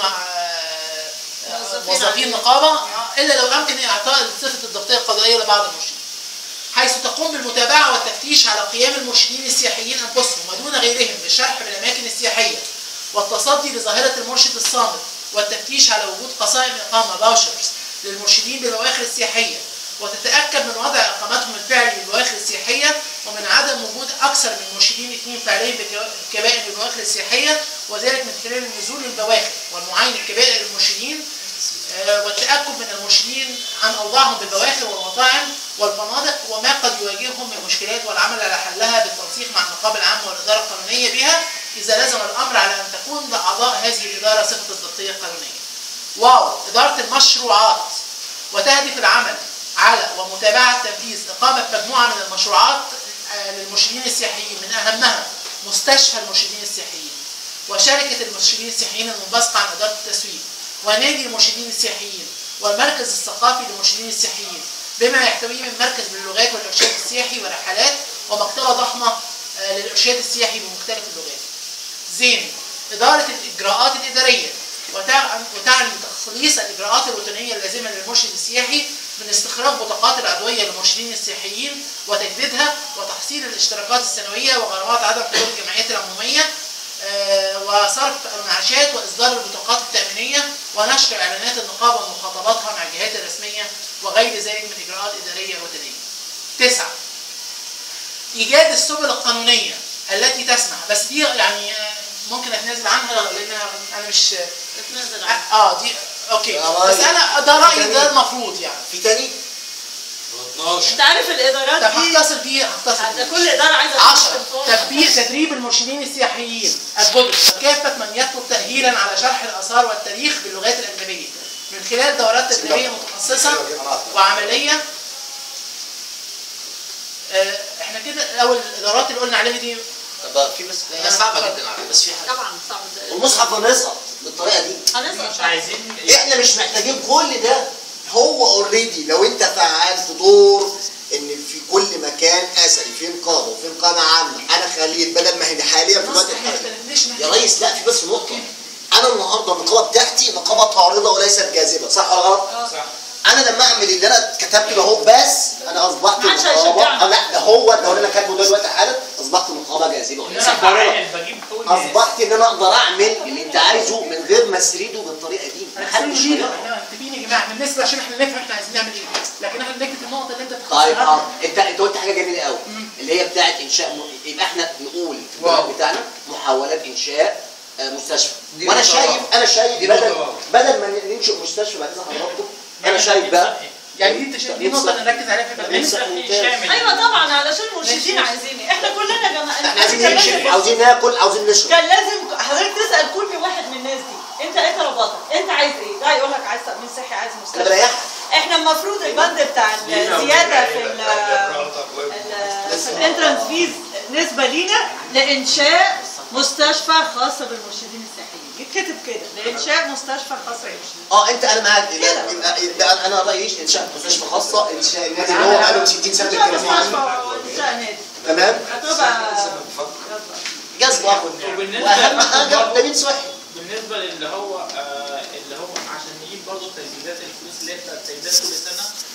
موظفين نقابة إلا لو أمكن إعطاء صفة الضبطية القضائية لبعض المرشدين، حيث تقوم بالمتابعة والتفتيش على قيام المرشدين السياحيين أنفسهم ودون غيرهم بالشرح بالأماكن السياحية، والتصدي لظاهرة المرشد الصامت، والتفتيش على وجود قصائم إقامة باوشرز للمرشدين بالبواخر السياحية، وتتأكد من وضع إقامتهم الفعلي للبواخر السياحية، ومن عدم وجود أكثر من مرشدين اثنين فعليين بكبائن البواخر السياحية، وذلك من خلال النزول للبواخر والمعاينة كبائن المرشدين، والتأكد من المرشدين عن أوضاعهم بالبواخر والمطاعم والفنادق وما قد يواجههم من مشكلات، والعمل على حلها بالتنسيق مع النقابة العامة والإدارة القانونية بها، إذا لزم الأمر على أن تكون لأعضاء هذه الإدارة صفة الضبطية القانونية. واو إدارة المشروعات، وتهدف العمل على ومتابعة تنفيذ إقامة مجموعة من المشروعات للمرشدين السياحيين، من أهمها مستشفى المرشدين السياحيين، وشركة المرشدين السياحيين المنبثقة عن إدارة التسويق، ونادي المرشدين السياحيين، والمركز الثقافي للمرشدين السياحيين، بما يحتويه من مركز للغات والإرشاد السياحي ورحلات، ومكتبة ضخمة للإرشاد السياحي بمختلف اللغات. زين إدارة الإجراءات الإدارية، وتعني تخليص الإجراءات الروتينية اللازمة للمرشد السياحي من استخراج بطاقات الأدوية للمرشدين السياحيين وتجديدها، وتحصيل الاشتراكات السنوية وغرامات عدم حضور الجمعيات العمومية، آه وصرف المعاشات وإصدار البطاقات التأمينية، ونشر إعلانات النقابة ومخاطباتها مع الجهات الرسمية، وغير ذلك من إجراءات إدارية روتينية. تسعة إيجاد السبل القانونية التي تسمح، بس دي يعني ممكن أتنازل عنها لأن أنا مش اتنازل عنها. اه دي اوكي، بس انا ده رايي، ده المفروض يعني. في تاني انت عارف الادارات طب دي هختصر دي هختصر ده كل اداره عايزه عشرة تدبير تدريب المرشدين السياحيين الجدد وكافه من يطلب تاهيلا على شرح الاثار والتاريخ باللغات الاجنبيه من خلال دورات تدريبيه متخصصه وعمليه. آه احنا كده اول الادارات اللي قلنا عليها دي طب في بس هي صعبه جدا على بس في حاجه طبعا صعب. المصحف هنسقط بالطريقه دي، هنسقط مش عايزين احنا مش محتاجين كل ده. هو اوريدي لو انت فعلت دور ان في كل مكان اثري في نقابه وفي نقابه عامه، انا خليت بدل ما هي حاليا في الوقت الحالي يا ريس. لا في بس نقطه، انا النهارده النقابه بتاعتي نقابه عارضه وليست جاذبه، صح ولا غلط؟ صح. انا لما اعمل اللي انا كتبته ده اهو بس انا اصبحت نقابه. لا ده هو ده اللي انا كاتبه ده دلوقتي حالا، اصبحت نقابه جاذبه وليست عارضه. اصبحت ان انا اقدر اعمل اللي انت عايزه من غير ما اسرده بالطريقه دي. محدش احنا متفقين يا جماعه، احنا بنسمع عشان احنا نفهم احنا عايزين نعمل ايه، لكن احنا بنكتب النقطه اللي انت بتختصرها. طيب اه انت انت قلت حاجه جميله قوي اللي هي بتاعت انشاء م... يبقى احنا نقول في البلد بتاعنا محاولات انشاء آه مستشفى. وانا شايف انا شايف بدل بدل ما ننشئ مستشفى بعد كده حضراتكم، انا شايف بقى يعني انت شايف دي نقطه نركز عليها في البرنامج. ايوه طبعا علشان المرشدين عايزين ايه، احنا كلنا يا جماعه احنا عايزين نمشي، عاوزين ناكل، عاوزين نشرب. كان لازم حضرتك تسال كل واحد من الناس دي انت ايه طلباتك، انت عايز ايه؟ ده يقول لك عايز تامين صحي، عايز مستشفى. احنا المفروض البند بتاع الزياده في ال في الانترنس فيز نسبه لينا لانشاء مستشفى خاصه بالمرشدين السياحيين، يتكتب كده لانشاء مستشفى خاصه بالمرشدين. اه انت انا معاك، يبقى يبقى انا رايي انشاء مستشفى خاصه، انشاء النادي اللي هو بقاله ستين سنه بيتكلم فيه. انشاء نادي تمام؟ هتبقى جذب واهم حاجه تامين صحي. بالنسبه للي هو آه اللي هو عشان نجيب برضه تجديدات الفلوس اللي هي بتاعت التجديدات كل سنه،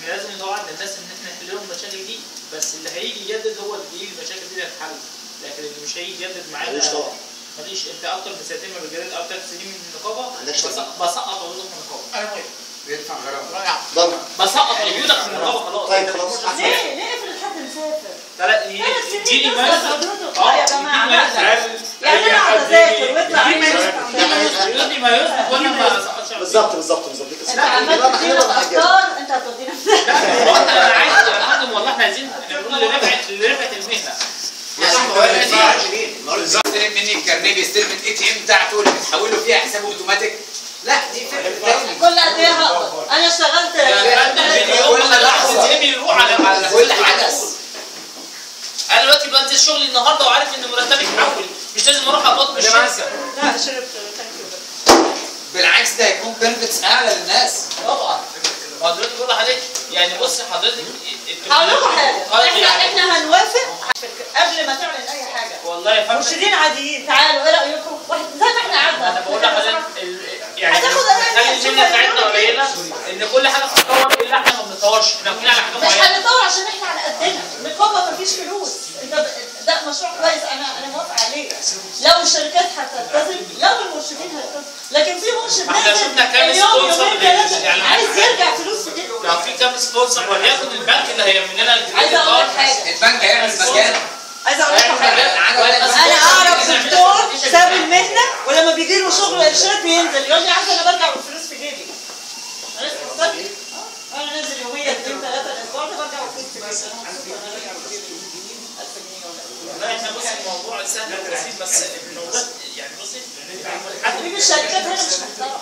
احنا لازم ندور على الناس ان احنا نحل لهم المشاكل دي، بس اللي هيجي يجدد هو اللي بيجي المشاكل دي تتحل، لكن اللي مش هيجي يجدد معانا ماليش طبعا. ماليش. انت اكتر من سنتين ما بتجدد او ثلاث سنين من النقابه عندكش بسقط بسقط عضوك من النقابه. انا موافق. بيدفع غرامه. رائع. ضمن. بسقط عضوك من النقابه خلاص. طيب خلاص. ليه؟ ليه افرض حد مسافر؟ ثلاث يديني ما اه يا جماعه يعني انا اقعد اذاكر ويطلع يديني ما يثبت وانا ما اسقطش. بالظبط بالظبط بالظبط. انت عمال تدينا افكار، انت هتودينا لا هو انا عايز يا فندم والله احنا عايزين نقول لرفعه لرفعه المهنه. بيستلم مني الكارنيه، بيستلم الاي تي ام بتاعته اللي بتحول له فيها حسابه اوتوماتيك. لا دي فكره ثانيه. كل قد ايه هقبض؟ انا اشتغلت كل لحظه تيجي يروح على على كل حدث. انا دلوقتي بنزل شغلي النهارده وعارف ان مرتبي اتحول، مش لازم اروح اقبض من الشركه. لا شربت ثانك يو. بالعكس ده هيكون بنفتس اعلى للناس. طبعا. ما دلوقتي بقول لحضرتك يعني بصي حضرتك هقول لكم حاجه، احنا احنا هنوافق قبل ما تعلن اي حاجه. والله يا فندم مرشدين عاديين تعالوا ايه رايكم؟ واحد زي ما احنا قعدنا. انا بقول لحضرتك يعني هتاخد خلي المهنه بتاعتنا قليله ان كل حاجه بتتطور الا احنا ما بنتطورش، احنا واقفين على حاجه مش معينه. هنطور عشان احنا على قدنا، النقابه مفيش فلوس، انت ب- ده مشروع كويس انا انا موافقه عليه. لو الشركات هتلتزم، لو المرشدين هيلتزم، لكن في مرشد ما احنا نازل شفنا كام اليوم سبونسر يومين يعني ثلاثه عايز يرجع فلوس في جيبه. لو في كام سبونسر وليكن البنك اللي هيعمل لنا عايزه اقول لك حاجه، البنك هيعمل مكان. عايزه اقول لكم حاجه، انا اعرف دكتور ساب المهنه ولما بيجي له شغل ارشاد بينزل يقول لي عايزه انا برجع بالفلوس في جيبي. انا لسه مصدق انا نازل يوميا اثنين ثلاثه الاسبوع ده برجع بالفلوس في جيبي. انا مبسوطه انا راجع بجيبي ألف جنيه ولا لا احنا بص الموضوع سهل وبسيط، بس الموضوع يعني بصي حبيبي الشركات هنا مش محترمه،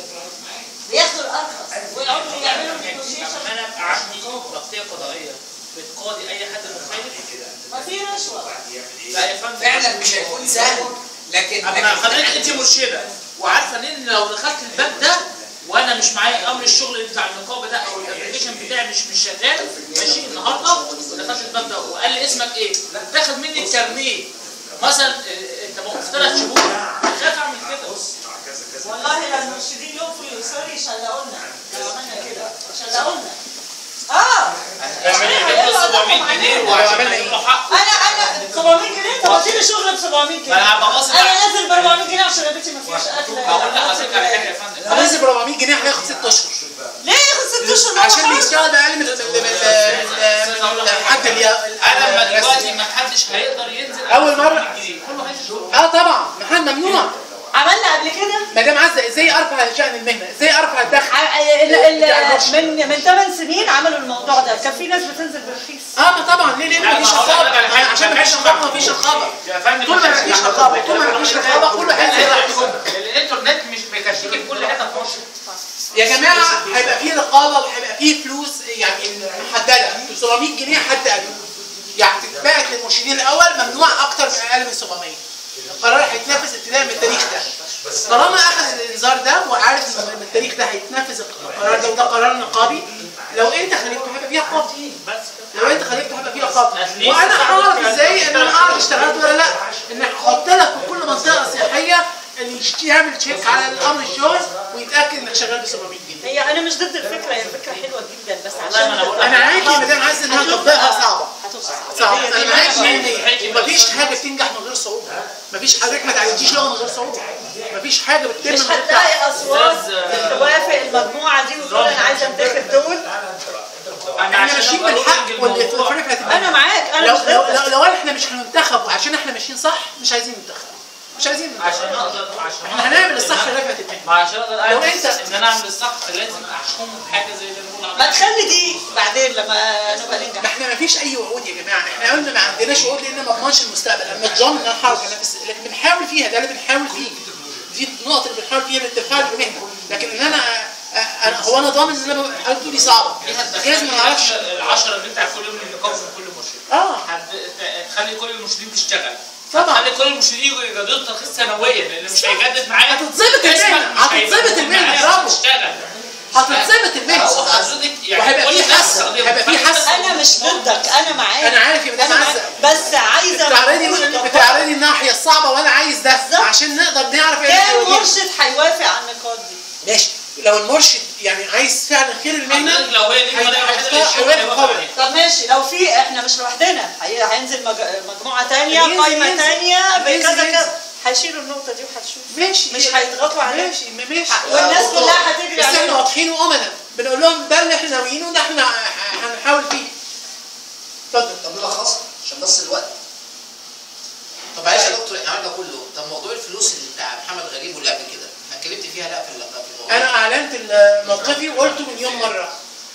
بياخدوا الارخص ويقعدوا يعملوا نيجوشيشن. انا ابقى عندي ضغطيه قضائيه بتقاضي اي حد مخالف. ما في رشوه. لا يا فندم فعلا مش هيكون سهل، لكن اما حضرتك انت مرشده وعارفه ان لو دخلت الباب ده وانا مش معايا امر الشغل بتاع النقابه ده او الابلكيشن بتاعي مش مش شغال ماشي النهارده ودخلت الباب ده وقال لي اسمك ايه؟ تاخد مني الكارنيه مثلا انت موقف ثلاث شهور خايف اعمل كده. والله لو المرشدين يوفوا سوري شلقونا لو عملنا كده شلقونا. اه هيعمل سبعمية جنيه وعملنا ايه؟ انا انا سبعمية جنيه طب اديني شغل ب سبعمية جنيه. انا هبقى غصب انا نازل ب أربعمية جنيه عشان بيتي ما فيش اكل. هقول لحضرتك على حاجه يا فندم. هننزل ب أربعمية جنيه هياخد ست اشهر. ليه ياخد ست اشهر؟ عشان بيشتغل باقل من الحد اللي انا لما دلوقتي ما حدش هيقدر ينزل اول مره. اه طبعا محمد ممنوع. عملنا قبل كده مدام عزه ازاي ارفع شأن المهنه؟ ازاي ارفع الدخل؟ من من ثمان سنين عملوا الموضوع ده، كان في ناس بتنزل برخيص. اه ما طبعا ليه؟ ليه مفيش رقابه؟ عشان مفيش رقابه مفيش رقابه. يا فندم طول ما مفيش رقابه طول ما مفيش رقابه كله هينزل. الانترنت مش بيكشفك في كل حته في مصر. يا جماعه هيبقى فيه رقابه وهيبقى فيه فلوس يعني محدده سبعمية جنيه حد ادنى. يعني تتباعت للمرشدين الاول ممنوع اكتر من اقل من سبعمية. القرار هيتنفذ ابتداء من التاريخ ده. طالما اخذ الانذار ده وعارف ان التاريخ ده هيتنفذ القرار ده وده قرار نقابي، لو انت خالفته هيبقى فيه عقاب. لو انت خالفته هيبقى فيه عقاب. وانا هعرف ازاي ان انا اعرف اشتغلت ولا لا؟ ان احط لك في كل منطقه صحيه اللي يعمل تشيك على الامر الشغل ويتاكد انك شغال ب سبعمية جنيه. هي انا مش ضد الفكره، هي فكره حلوه جدا بس عشان انا معاكي يا مدام عايز انها تطبيقها صعبه. صعبه انا معاكي ان مفيش حاجه بتنجح من غير صعوبه. مفيش حاجه ما تعالجيش لغه من غير صعوبه. مفيش حاجه بتتم مش من غير هتلاقي اصوات توافق المجموعه دي وتقول انا عايزه انتخب دول. احنا ماشيين بالحق واللي في الفرق هتبقى انا معاك انا لو مش لو, ضدك. لو, لو احنا مش هننتخب وعشان احنا ماشيين صح مش عايزين ننتخب. مش عايزين ننتخب. عشان اقدر عشان احنا هنعمل الصح لرفعه المهنه. ما عشان اقدر لو اعمل انت- ان انا اعمل الصح لازم احكم بحاجه زي اللي بنقول ما عليها. تخلي دي بعدين لما نبقى ما ننجح. احنا ما فيش اي وعود يا جماعه، احنا قلنا ما عندناش وعود لان ما ضمنش المستقبل، اما الضامن ان انا هحاول انافس لكن بنحاول فيها، ده اللي بنحاول فيه. دي النقط اللي بنحاول فيها الاتفاق بالمهنه، لكن ان انا أنا هو انا ضامن ان انا حالته دي صعبه. لازم ما نعرفش العشرة اللي بتاع كل يوم النقابه من كل مرشد. اه هت- تخلي كل المرشدين تشتغل. طبعا. هتخلي كل المرشدين يجددوا الترخيص سنويا لان مش هيجدد معايا. هتتظبط المهنه هتتظبط المهنه برافو. تشتغل. هتتظبط المهنه وهيبقى في حس هيبقى في حس. انا مش ضدك انا معاك. انا عارف يا مدام أنا معاك. عزه بس عايزه بتعرضي بتعرضي الناحيه الصعبه وانا عايز ده صح. عشان نقدر نعرف ايه كام اللي هيواجهنا. مرشد هيوافق على النقاط دي؟ ماشي لو المرشد يعني عايز فعلا خير المهنه لو هي دي الطريقه هيختار. طب ماشي لو في احنا مش لوحدنا هي- هينزل مج- مجموعه ثانيه قائمه ثانيه بكذا كذا هيشيلوا النقطه دي وهتشوف ماشي مش هيضغطوا عليها ماشي ماشي والناس كلها هتجري بس احنا عليها. واضحين وامنا بنقول لهم ده اللي احنا ناويينه ده احنا هنحاول فيه. اتفضل. طب نلخصها عشان بس الوقت. طب معلش يا دكتور احنا عملنا كله، طب موضوع الفلوس اللي بتاع محمد غريب واللي قبل كده اتكلمت فيها لا في الموضوع؟ انا اعلنت موقفي وقلته مليون مره.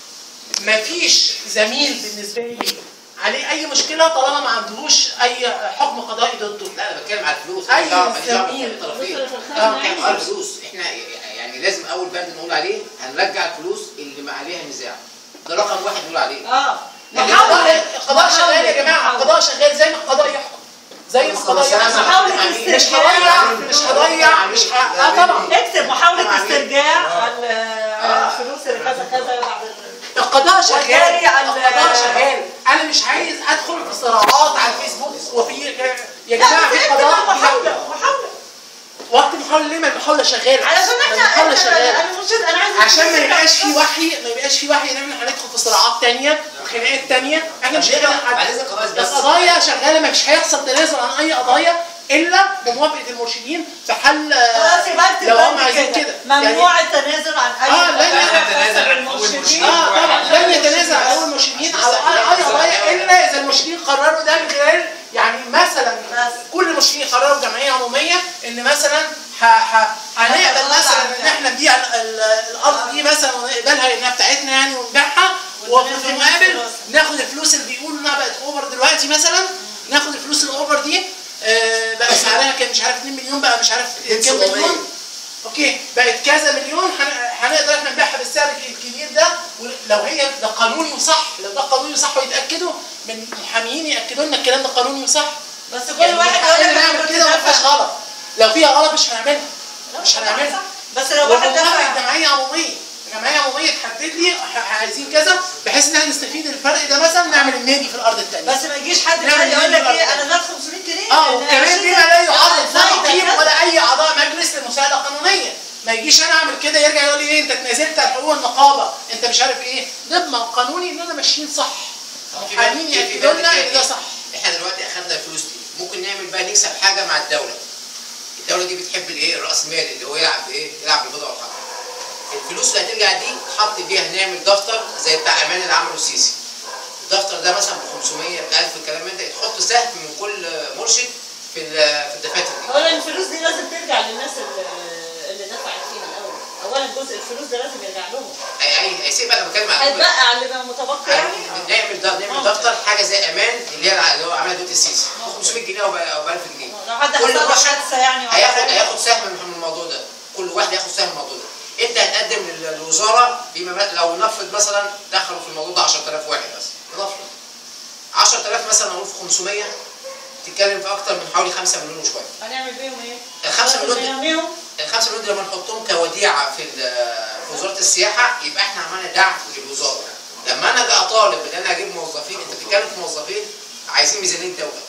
مفيش زميل بالنسبه لي عليه اي مشكله طالما ما عندهوش اي حكم قضائي ضده. لا انا بتكلم على الفلوس. اي زميل اه كان على الفلوس احنا يعني لازم اول بند نقول عليه هنرجع الفلوس اللي ما عليها نزاع. ده رقم واحد نقول عليه. اه القضاء القضاء شغال يا جماعه، القضاء شغال زي ما القضاء يحكم. زي ما القضاء يحكم. محاولة مش هضيع مش هضيع مش ه... اه طبعا اكتب محاولة استرجاع على الفلوس اللي كذا كذا بعد القضاء شغال. والجاري على القضاء شغال. انا مش عايز ادخل في صراعات على الفيسبوك وفي يا جماعه في قضاء محاولة محاولة وقت المحاولة ليه؟ ما المحاولة شغالة. علشان احنا المحاولة شغالة انا انا عايز عشان ما يبقاش في وحي ما يبقاش في وحي ان احنا هندخل في صراعات ثانيه وخناقات ثانيه. احنا مش هنقدر حد. القضايا شغالة مش هيحصل تنازل عن اي قضايا الا بموافقة المرشدين في حل لو هم عايزين كده. ممنوع التنازل عن اي اه لن يتنازل عن حقوق المرشدين. اه طبعا لن يتنازل عن حقوق المرشدين على اي قضايا الا اذا المرشدين قرروا ده من خلال يعني مثلا كل المرشدين قرروا جمعيه عموميه ان مثلا هنقبل مثلا ان احنا نبيع الارض دي مثلا ونقبلها انها بتاعتنا يعني ونبيعها وفي المقابل ناخد الفلوس اللي بيقولوا انها بقت اوفر دلوقتي مثلا ناخد الفلوس الاوفر دي آه بقى سعرها كان مش عارف اتنين مليون بقى مش عارف كام مليون. اوكي بقت كذا مليون هنقدر احنا نبيعها بالسعر الكبير ده. ولو هي ده قانوني وصح لو ده قانوني وصح ويتاكدوا من محاميين ياكدوا لنا الكلام ده قانوني وصح. بس كل يعني واحد يقول لك نعمل كده ما فيهاش غلط. لو فيها غلط مش هنعملها مش هنعملها. بس لو واحد دفع جمعيه عموميه جمعيه عموميه تحدد لي عايزين كذا بحيث ان احنا نستفيد الفرق ده مثلا نعمل النادي في الارض الثانيه. بس ما يجيش حد يقول لك ايه انا دافع خمسمية جنيه اه وكمان بما لا يعرض لا قيم ولا اي اعضاء مجلس للمساءله القانونيه. ما يجيش انا اعمل كده يرجع يقول لي ايه انت اتنازلت عن حقوق النقابه انت مش عارف ايه. ضمن قانوني ان انا ماشيين صح. محامين ياكدوا لنا ان ده صح. احنا دلوقتي اخذنا الفلوس دي ممكن نعمل بقى نكسب حاجه مع الدوله. الدوله دي بتحب الايه الراس مال اللي هو يلعب بايه يلعب بالبيضه والحجر. الفلوس اللي هترجع دي تحط بيها نعمل دفتر زي بتاع امان اللي عمله السيسي. الدفتر ده مثلا ب خمسمية ب ألف الكلام من ده تحط سهم من كل مرشد في في الدفاتر دي. اولا الفلوس دي لازم ترجع للناس اللي دفعت فيها الاول. اولا جزء الفلوس ده لازم يرجع لهم. اي اي سيب انا بتكلم على هيتبقى على اللي بقى متبقي يعني. نعمل ده نعمل دفتر حاجه زي امان اللي هي اللي هو عملها دوت السيسي ب خمسمية جنيه او ب ألف جنيه. لو حد حصل حادثه يعني هياخد هياخد سهم من الموضوع ده. كل واحد ياخد سهم من الموضوع ده. انت هتقدم للوزاره بما لو نفرض مثلا دخلوا في الموضوع ده عشرة آلاف واحد بس نفرض عشرة آلاف مثلا نقول في خمسمية تتكلم في اكتر من حوالي خمسة مليون وشويه. هنعمل بيهم ايه؟ ال خمسة مليون دي ال خمسة مليون دي لما نحطهم كوديعه في في وزاره السياحه يبقى احنا عملنا دعم للوزاره. لما انا اجي اطالب ان انا اجيب موظفين انت بتتكلم في موظفين عايزين ميزانيه دوله.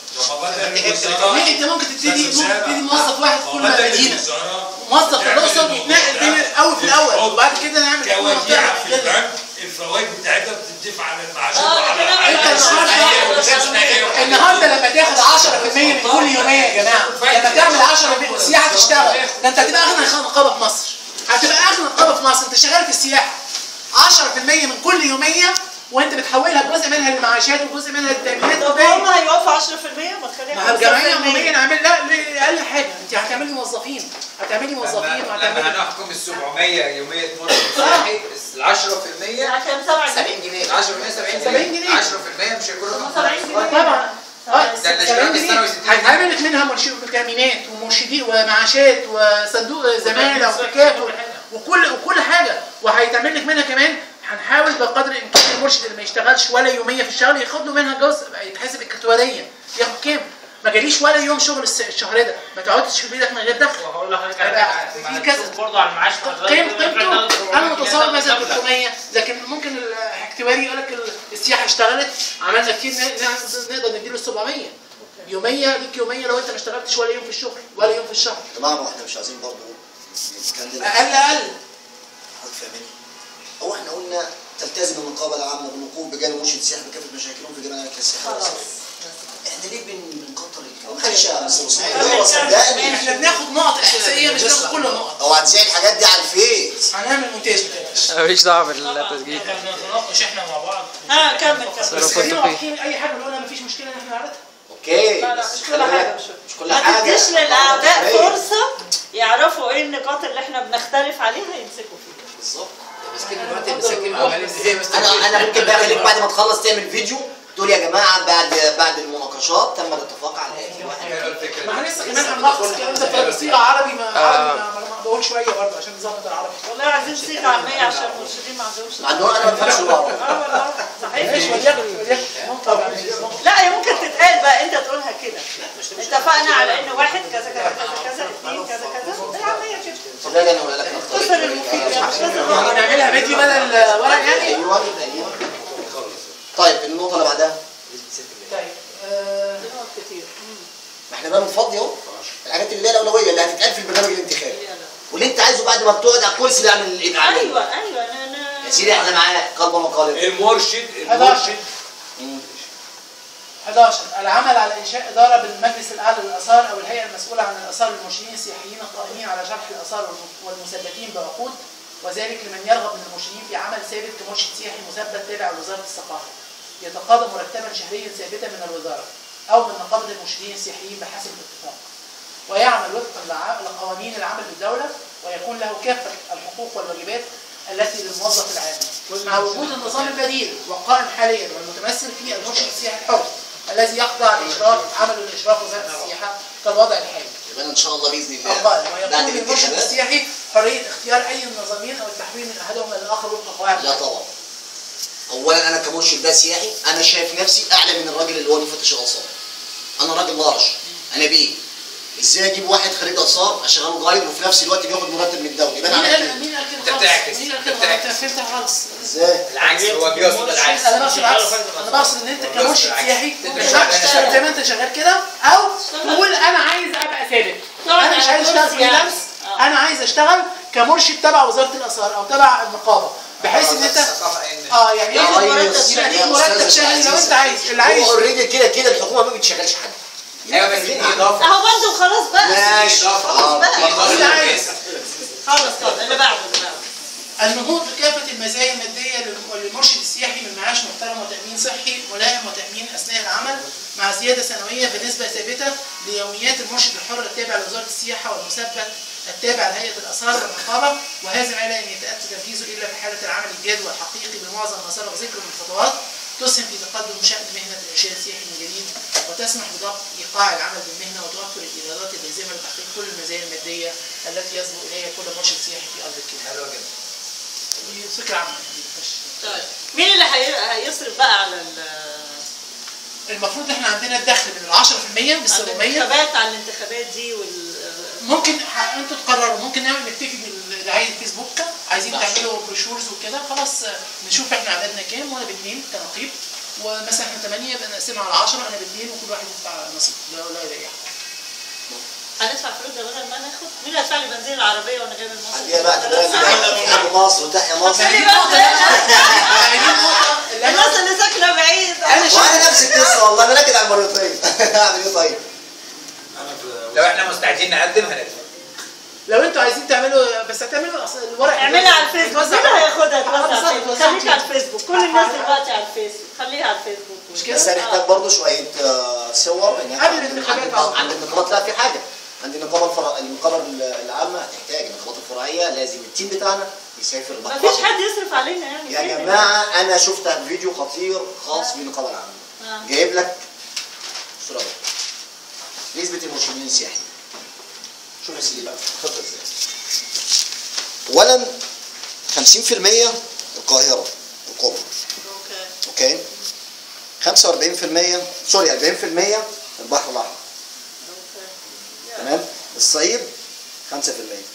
انت ممكن تبتدي ممكن تبتدي موظف واحد في كل مدينه. موظف في الاقصر يتنقل بين الاول في الاول وبعد كده نعمل كوديعه في البنك الفوائد بتاعتها بتدفع على المعاشات وعلى انت النهارده النهارده لما تاخد عشرة في المية من كل يوميه يا جماعه لما تعمل عشرة في المية السياحه تشتغل ده انت هتبقى اغنى نقابه في مصر. هتبقى اغنى نقابه في مصر. انت شغال في السياحه عشرة في المية من كل يوميه وانت بتحولها جزء منها للمعاشات وجزء منها للتامينات. طب هم هيوقفوا عشرة في المية ما تخليها ما الجمعيه عموميا نعمل لا اقل حاجه انت هتعملي موظفين هتعملي موظفين وهتعملي لما هنحكم ال سبعمية يوميه مرشد سياحي ال عشرة في المية كام سبعين جنيه ال عشرة في المية سبعين جنيه عشرة في المية مش هيكون رقم سبعين جنيه طبعا اه ده الاشتراك السنوي ستين جنيه هيتعملت منها مرشد تامينات ومرشدين ومعاشات وصندوق زماله وزكاه وكل وكل حاجه وهيتعمل لك منها كمان. هنحاول بقدر الامكان المرشد اللي ما يشتغلش ولا يوميه في الشهر ياخد له منها جزء يتحسب الكتواريه ياخد كام. ما جاليش ولا يوم شغل الشهر ده ما تقعدش تشوف ايدك من غير دخل. وهقول لحضرتك في كذا برضه على المعاش قيم قيمته انا متصور مثلا ثلاثمية لكن ممكن الاحتواري يقول لك السياحه اشتغلت عملنا كتير نقدر نديله سبعمية يوميه ليك يوميه لو انت ما اشتغلتش ولا يوم في الشغل ولا يوم في الشهر. يا جماعه احنا مش عايزين برضه اقل اقل حضرتك فاهمني؟ هو احنا قلنا تلتزم النقابه العامه بالوقوف بجانب مرشد السياحه بكافه مشاكلهم في جميع الاماكن السياحيه خلاص. احنا ليه بن- بنكتر الكلام؟ معلش يا استاذ اسماعيل هو صدقني احنا بناخد نقط اساسيه مش بناخد كل النقط. هو هتذيع الحاجات دي على الفيس. هنعمل مونتاج ما تقلقش. ماليش دعوه بالتسجيل. احنا بنتناقش احنا مع بعض. ها كمل بس كمل. خلينا واضحين اي حاجه بنقولها مفيش مشكله ان احنا نعرضها. اوكي لا لا بس مش خلي كل حاجه بالك، مش مش كل ما حاجه تديش للاعداء أيوة. فرصه يعرفوا ايه النقاط اللي احنا بنختلف عليها يمسكوا فيها. بالظبط. بس كده دلوقتي مساكين عمالين ازاي بس انا انا ممكن بقى اخليك بعد ما تخلص تعمل فيديو تقول يا جماعه بعد بعد المناقشات تم الاتفاق على الاتي واحد. ما احنا لسه كمان هنلخص الكلام ده في صيغه عربي ما عربي ما- ما بقول شويه برضه عشان نظبط العربي. والله عايزين صيغه عاميه عشان المرشدين ما عندهمش. ما عندهم انا ما بفهمش العربي. اه والله صحيح. ماشي وليكن وليكن ممكن يعني لا هي ممكن تتقال بقى انت تقولها كده. اتفقنا على ان واحد كذا كذا كذا كذا اثنين كذا كذا العاميه كده. طب لا انا ولا لك اختصر المفيد يعني مش لازم نعملها فيديو بدل الورق يعني. ايوه ايوه. طيب النقطه اللي بعدها طيب آه، نقط كتير. ما احنا بقى بنفضي اهو الحاجات اللي هي الاولويه اللي هتتقال في البرنامج الانتخابي واللي انت عايزه بعد ما بتقعد على الكرسي اللي عامل الاعلان. ايوه ايوه انا انا يا سيدي احنا معاك قلبا وقالبا. المرشد حداشر. المرشد حداشر العمل على انشاء اداره بالمجلس الاعلى للاثار او الهيئه المسؤوله عن الاثار للمرشدين السياحيين القائمين على شرح الاثار والمثبتين بعقود، وذلك لمن يرغب من المرشدين في عمل ثابت كمرشد سياحي مثبت تابع لوزاره الثقافه يتقاضى مرتبا شهريا ثابتا من الوزاره او من نقابه المرشدين السياحيين بحسب الاتفاق، ويعمل وفقا لع- لقوانين العمل بالدوله، ويكون له كافه الحقوق والواجبات التي للموظف العام، مع وجود النظام البديل والقائم حاليا والمتمثل في المرشد السياحي الحر الذي يخضع لاشراف عمل الاشراف وزاره السياحه كالوضع الحالي. يبقى ان شاء الله باذن الله القائم بعد ويكون للمرشد الانتخابات. السياحي حريه اختيار اي النظامين او التحويل من احدهما للاخر وفق قواعد. لا طبعا. اولا انا كمرشد ده سياحي انا شايف نفسي اعلى من الراجل اللي هو مفتش الاثار. انا راجل لارج انا بيه. ازاي اجيب واحد خريج اثار اشغله جايد وفي نفس الوقت بياخد مرتب من الدوله؟ يبقى انا مين عملت قال إيه؟ مين قال أنت كده خالص؟ بتعكس. مين قال أنت كده؟ بتعكس. انت فهمتها خالص. ازاي؟ العكس هو بيقصد العكس. انا بقصد العكس. انا بقصد ان انت كمرشد سياحي تشتغل تشتغل زي ما انت شغال كده او تقول انا عايز ابقى ثابت. انا مش عايز اشتغل فريلانس، انا عايز اشتغل كمرشد تبع وزاره الاثار او تبع النقابه بحيث ان انت اه يعني يا ياخد ريس، يبقى ليك يا مرتب أستاذ شهري لو عزيز. انت عايز اللي عايز. هو اوريدي كده كده الحكومه ما بتشغلش حد. ايوه بس في اضافه اهو برضه خلاص بقى. ماشي خلاص بقى. اللي عايز. خلاص خلاص اللي بعده اللي بعده. النهوض بكافة المزايا المادية للم- للمرشد السياحي من معاش محترم وتأمين صحي ملائم وتأمين أثناء العمل مع زيادة سنوية بنسبة ثابتة ليوميات المرشد الحر التابع لوزارة السياحة والمثبت التابع لهيئة الآثار والنقابة، وهذا ما لا أن يتأتى تنفيذه إلا في حالة العمل الجاد والحقيقي بمعظم ما سبق ذكره من خطوات تسهم في تقدم شأن مهنة الإرشاد السياحي من جديد، وتسمح بضبط إيقاع العمل بالمهنة وتوفر الإيرادات اللازمة لتحقيق كل المزايا المادية التي يصبو إليها كل مرشد سياحي في أرض الكلمة. حلوه جدا. دي فكرة عامة دي مفيش. طيب مين اللي هي- هيصرف بقى على ال المفروض احنا عندنا الدخل من ال عشرة في المية على بالسبعمية. الانتخابات على الانتخابات دي وال ممكن ح- انتوا تقرروا ممكن نعمل نكتفي بدعاية الفيسبوك عايزين تعملوا بروشورز وكده خلاص آه، نشوف احنا عددنا كام وانا باثنين كنقيب ومثلا احنا ثمانية يبقى نقسمها على عشرة انا باثنين وكل واحد يدفع نصيب لا لا يريح. هندفع فلوس ده بدل ما ناخد مين هيدفع لي بنزين العربيه وانا جايب المصري؟ عندي بقى تحيا مصر وتحيا مصر. ما هي دي النقطة اللي أنا- ما هي دي النقطة اللي الناس انا اللي ساكنه بعيد وانا نفس القصه والله انا راكد على المرتين. اعمل ايه طيب؟ لو احنا مستعدين نقدم هندفع. لو انتوا عايزين تعملوا بس هتعملوا أصل الورق اعملها على الفيسبوك مين يتوزع- هياخدها آه، توزع بالظبط، فين؟ يتوزع خليك فين؟ على الفيسبوك كل الناس دلوقتي على الفيسبوك خليها على الفيسبوك مش كده؟ بس هنحتاج برضه شويه آه، صور يعني قبل الانتخابات عند عند النقابات لا في حاجه عند النقابه الفرع النقابه العامه هتحتاج النقابات الفرعيه لازم التيم بتاعنا يسافر البحر. مفيش حد يصرف علينا يعني يا فين؟ جماعه انا شفت فيديو خطير خاص بالنقابه العامه آه. جايب لك صوره بقى. نسبه المرشدين السياحيين شوف يا سيدي بقى خطه ازاي. اولا خمسين في المية القاهره الكبرى اوكي اوكي خمسة وأربعين في المية سوري أربعين في المية البحر الاحمر اوكي تمام الصعيد خمسة في المية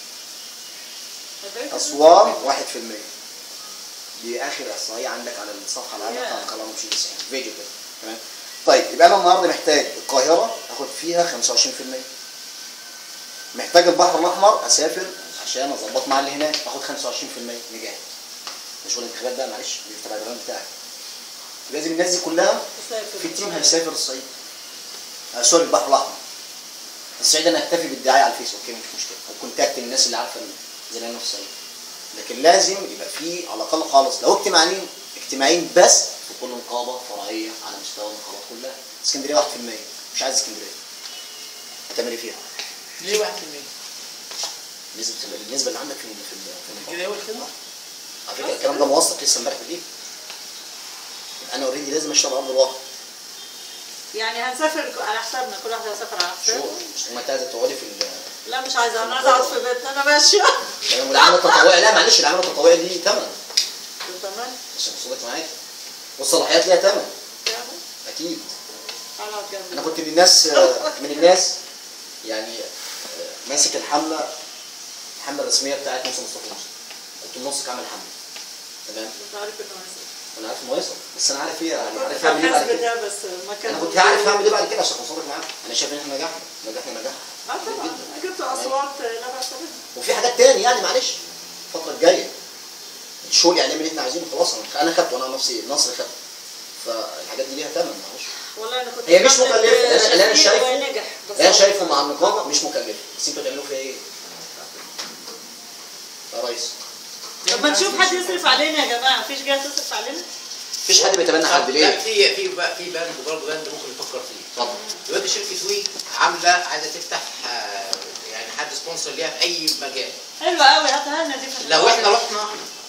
اسوان واحد في المية دي اخر احصائيه عندك على الصفحه العامه بتاع قناه مرشد السياحي فيديو كده تمام طيب يبقى انا النهارده محتاج القاهره اخد فيها خمسة وعشرين في المية محتاج البحر الاحمر اسافر عشان اظبط مع اللي هناك اخد خمسة وعشرين في المية نجاح. مش هو الانتخابات ده معلش دي تبع البرنامج بتاعك. لازم الناس دي كلها في التيم هيسافر الصعيد. آه سوري البحر الاحمر. الصعيد انا اكتفي بالدعايه على الفيس اوكي مش مشكله، وكونتاكت الناس اللي عارفه زمايلنا في الصعيد. لكن لازم يبقى في على الاقل خالص لو اجتماعين اجتماعين بس في كل نقابه فرعيه على مستوى النقابات كلها. اسكندريه واحد في المية مش عايز اسكندريه. هتعملي فيها؟ ليه واحد في المية؟ بالنسبه بالنسبه اللي عندك في في في كده هو كده؟ على فكره الكلام ده موثق لسه امبارح بالايه؟ انا اوريدي لازم اشتغل على ارض الواقع. يعني هنسافر على حسابنا، كل واحد هيسافر على حسابه. شو مش ما انت عايزه تقعدي في لا مش عايزه، انا عايزه اقعد في بيتنا، انا ماشيه. والعمل التطوعي لا معلش العمل التطوعي ليه ثمن. تمام. عشان اوصلك معاك. والصلاحيات ليها ثمن. اكيد. انا كنت من الناس من الناس يعني ماسك الحمله الحمله الرسميه بتاعت موسى مصطفى موسى. كنت منسق عامل حمله. تمام؟ انت عارف انه ماسك. انا عارف انه يصل بس انا عارف ايه يعني عارف اعمل ايه بعد كده. بس ما كان انا كنت عارف اعمل ايه بعد كده عشان اوصلك معاك. انا شايف ان احنا نجحنا نجحنا نجاح. اه طبعا جبت اصوات لا باس بها. وفي حاجات تاني يعني معلش الفتره الجايه الشغل يعني نعمل اللي احنا عايزينه خلاص انا خدته انا نفسي نصر خدته. فالحاجات دي ليها ثمن معلش. والله انا كنت هي مش مكلفه انا اللي انا شايفه نجح انا شايفه مع النقابه مش مكلفه بس انتوا تعملوا فيها ايه؟ يا ريس طب ما نشوف حد يصرف علينا يا جماعه، مفيش جهه تصرف علينا؟ مفيش حد بيتبنى حد ليه؟ لا في في بقى في بند برضه بند ممكن نفكر فيه. اتفضل. دلوقتي شركه وي عامله عايزه تفتح يعني حد سبونسر ليها في اي مجال. حلوه قوي هاتها لنا دي. لو احنا رحنا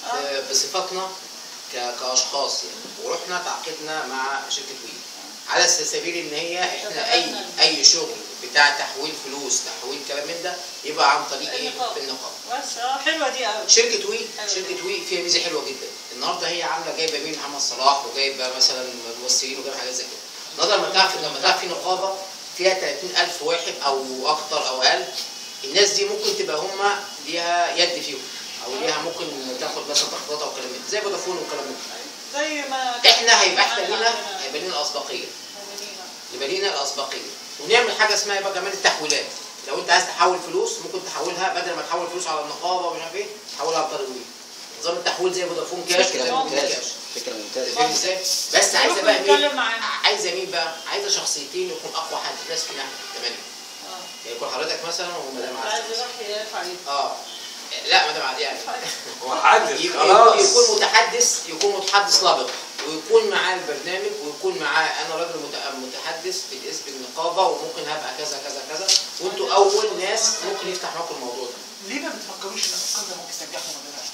بصفتنا كاشخاص يعني ورحنا تعاقدنا مع شركه وي على سبيل ان هي احنا اي اي شغل بتاع تحويل فلوس تحويل كلام من ده يبقى عن طريق ايه؟ النقابه. بس اه حلوه دي قوي. شركه وي شركه وي فيها ميزه حلوه جدا. النهارده هي عامله جايبه مين محمد صلاح وجايبه مثلا ممثلين وجايبه حاجات زي كده. النهارده لما تعرف لما تعرف في نقابه فيها ثلاثين ألف واحد او اكتر او اقل الناس دي ممكن تبقى هم ليها يد فيهم او ليها ممكن تاخد مثلا تخطيطات او كلام من زي فودافون والكلام من زي ما احنا هيبقى احنا لينا هيبقى لينا الاسبقيه. يبقى لينا الاسبقيه ونعمل حاجه اسمها بقى كمان التحويلات. لو انت عايز تحول فلوس ممكن تحولها بدل ما تحول فلوس على النقابه ومش عارف ايه تحولها على طريق وي. نظام التحويل زي فودافون كاش فكره ممتازه فكره ممتازه فاهم ازاي؟ بس عايزه بقى مين؟ عايزه مين بقى؟ عايزه شخصيتين يكون اقوى حد ناس فينا احنا كمان. اه يعني يكون حضرتك مثلا ومدام عادل. عايز يروح يرفع ايده. اه لا مدام عادل يعني هو عادل خلاص يكون متحدث يكون متحدث لابق ويكون معاه البرنامج ويكون معاه انا راجل متحدث باسم النقابه وممكن هبقى كذا كذا كذا وانتوا اول ناس ممكن يفتح معاكم الموضوع ده. ليه ما بتفكروش ان الافكار ده ممكن تنجحوا وما تنجحش؟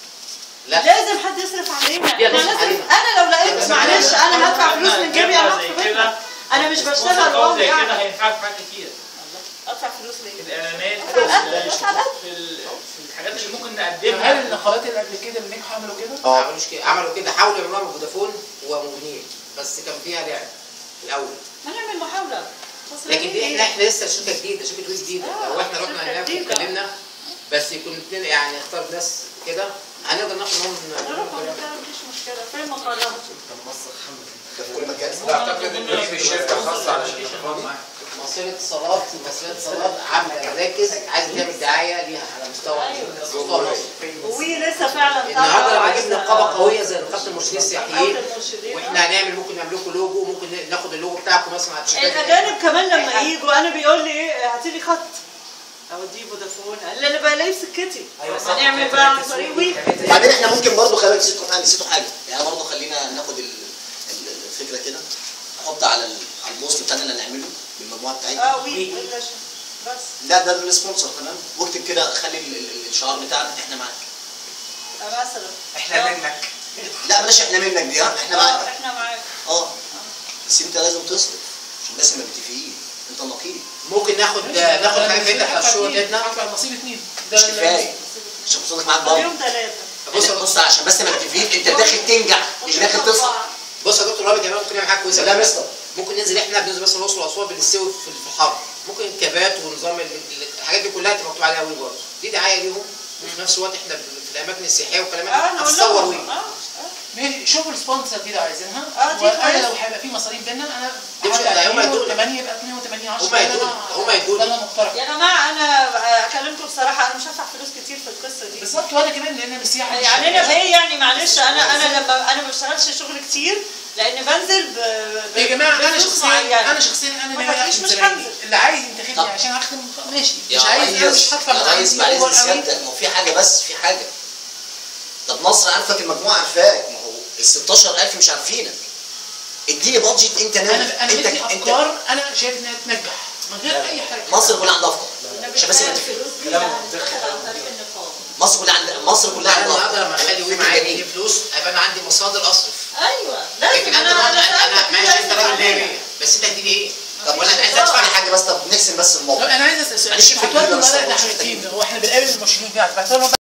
لا لازم حد يصرف علينا. احنا لازم انا لو لقيت معلش انا هدفع فلوس من جيبي اروح في بيتنا. انا مش بشتغل والله يعني كده هينفعك في حاجات كتير. ادفع فلوس ليه؟ الاعلانات في الحاجات اللي ممكن نقدمها. هل النقابات اللي قبل كده اللي نجحوا عملوا كده؟ ما عملوش كده عملوا كده حاولوا يعملوها من فودافون وموبينيل بس كان فيها لعب في الاول. ما نعمل محاوله. لكن دي احنا احنا لسه شركه جديده شركه وي جديده لو احنا رحنا هناك واتكلمنا بس يكون اثنين يعني اختار ناس كده هنقدر ناخد منهم نروح مفيش مشكله فين مقرها؟ في كل مكان. اعتقد ان في شركه خاصه علشان تفهم مصير اتصالات مصير اتصالات عامله مراكز عايزه تعمل دعايه ليها على مستوى مستوى مصر. وي لسه فعلا النهارده لما جبنا نقابه قويه زي نقابه المرشدين السياحيين واحنا هنعمل ممكن نعمل لكم لوجو ممكن ناخد اللوجو بتاعكم مثلا على التيشيرتات. الاجانب كمان لما يجوا انا بيقول لي ايه هاتي لي خط اوديه فودافون اللي انا بقى لاقي سكتي. هنعمل بقى عن طريق وي. بعدين احنا ممكن برضه خلينا نسيتوا حاجه نسيتوا حاجه يعني برضه خلينا ناخد الفكره كده نحط على على البوست بتاعنا اللي هنعمله بالمجموعه بتاعتنا. اه وي بس لا ده السبونسر تمام واكتب كده خلي الشعار بتاعنا احنا معاك. مثلا احنا منك. لا بلاش احنا منك دي ها احنا معاك. احنا معاك اه بس انت لازم تصرف عشان الناس ما متفقين انت نقيب. ممكن ناخد ناخد حاجه في بتاعت الشغل بتاعتنا نصيب اثنين مش كفايه عشان توصلك معاك برضه. يوم ثلاثه بص بص عشان بس ما متفقين انت داخل تنجح مش داخل تصرف. بص يا دكتور رامي كمان ممكن نعمل حاجه كويسه. لا مستر ممكن ننزل احنا بننزل مثلا الاقصر واسوان بنستوي في الحر ممكن الكابات ونظام الحاجات دي كلها تبقى مكتوب عليها وي برضه دي دعايه ليهم وفي نفس الوقت احنا في الاماكن السياحيه والكلام ده هنصور وي. ماشي شوفوا السبونسر دي لو عايزينها اه دي وانا لو هيبقى في مصاريف بينا انا هم يدوا ثمانية يبقى اثنين وثمانين عشرة هم يدوا هم يدوا ده انا مقترح. يا جماعه انا اكلمكم بصراحه انا مش هدفع فلوس كتير في القصه دي. بالظبط، وانا كمان لان انا سياحه يعني انا بايه يعني معلش انا انا لما انا ما بشتغلش شغل كتير لان بنزل ب ب- يا جماعه انا بفلوس شخصيا معينة. انا شخصيا انا ما ناوي تاكليش اخد مش زبايني. هنزل. اللي عايز ينتخبني طب. عشان اخدم ماشي، يا مش عايز انا ريس مش هدفع يا من ريس عندي بعد اوفر اذن قوي. سيادتك، ما هو في حاجه بس في حاجه. طب نصر عارفك، المجموعه عارفاك، ما هو ال ستاشر ألف مش عارفينك. اديني بادجت انت ناوي. انا انا انت بدي افكار انا شايف انها تنجح من غير اي حاجه. مصر كلها عندها افكار عشان بس نتفق. كلام منطقي عن طريق النقابه. مصر كلها عندها مصر كلها انا عندها النهارده لما أفكار. اخلي يوم فكرة معايا جميلة. يجيب فلوس هيبقى انا عندي مصادر اصرف. ايوه لازم لكن انت النهارده انا انا ماشي انت راجل لازم ليا بس انت هتديني ايه؟ طب ولا انا عايز عايز ادفع ادفع حاجه بس، طب نحسن بس طب الموقف. انا عايز اسال سؤال، معلش في هتودوا الفيديو بس الورق ده مش حاجتين، محتاجين. هو احنا بنقابل المرشدين فيها هتبعتوا لهم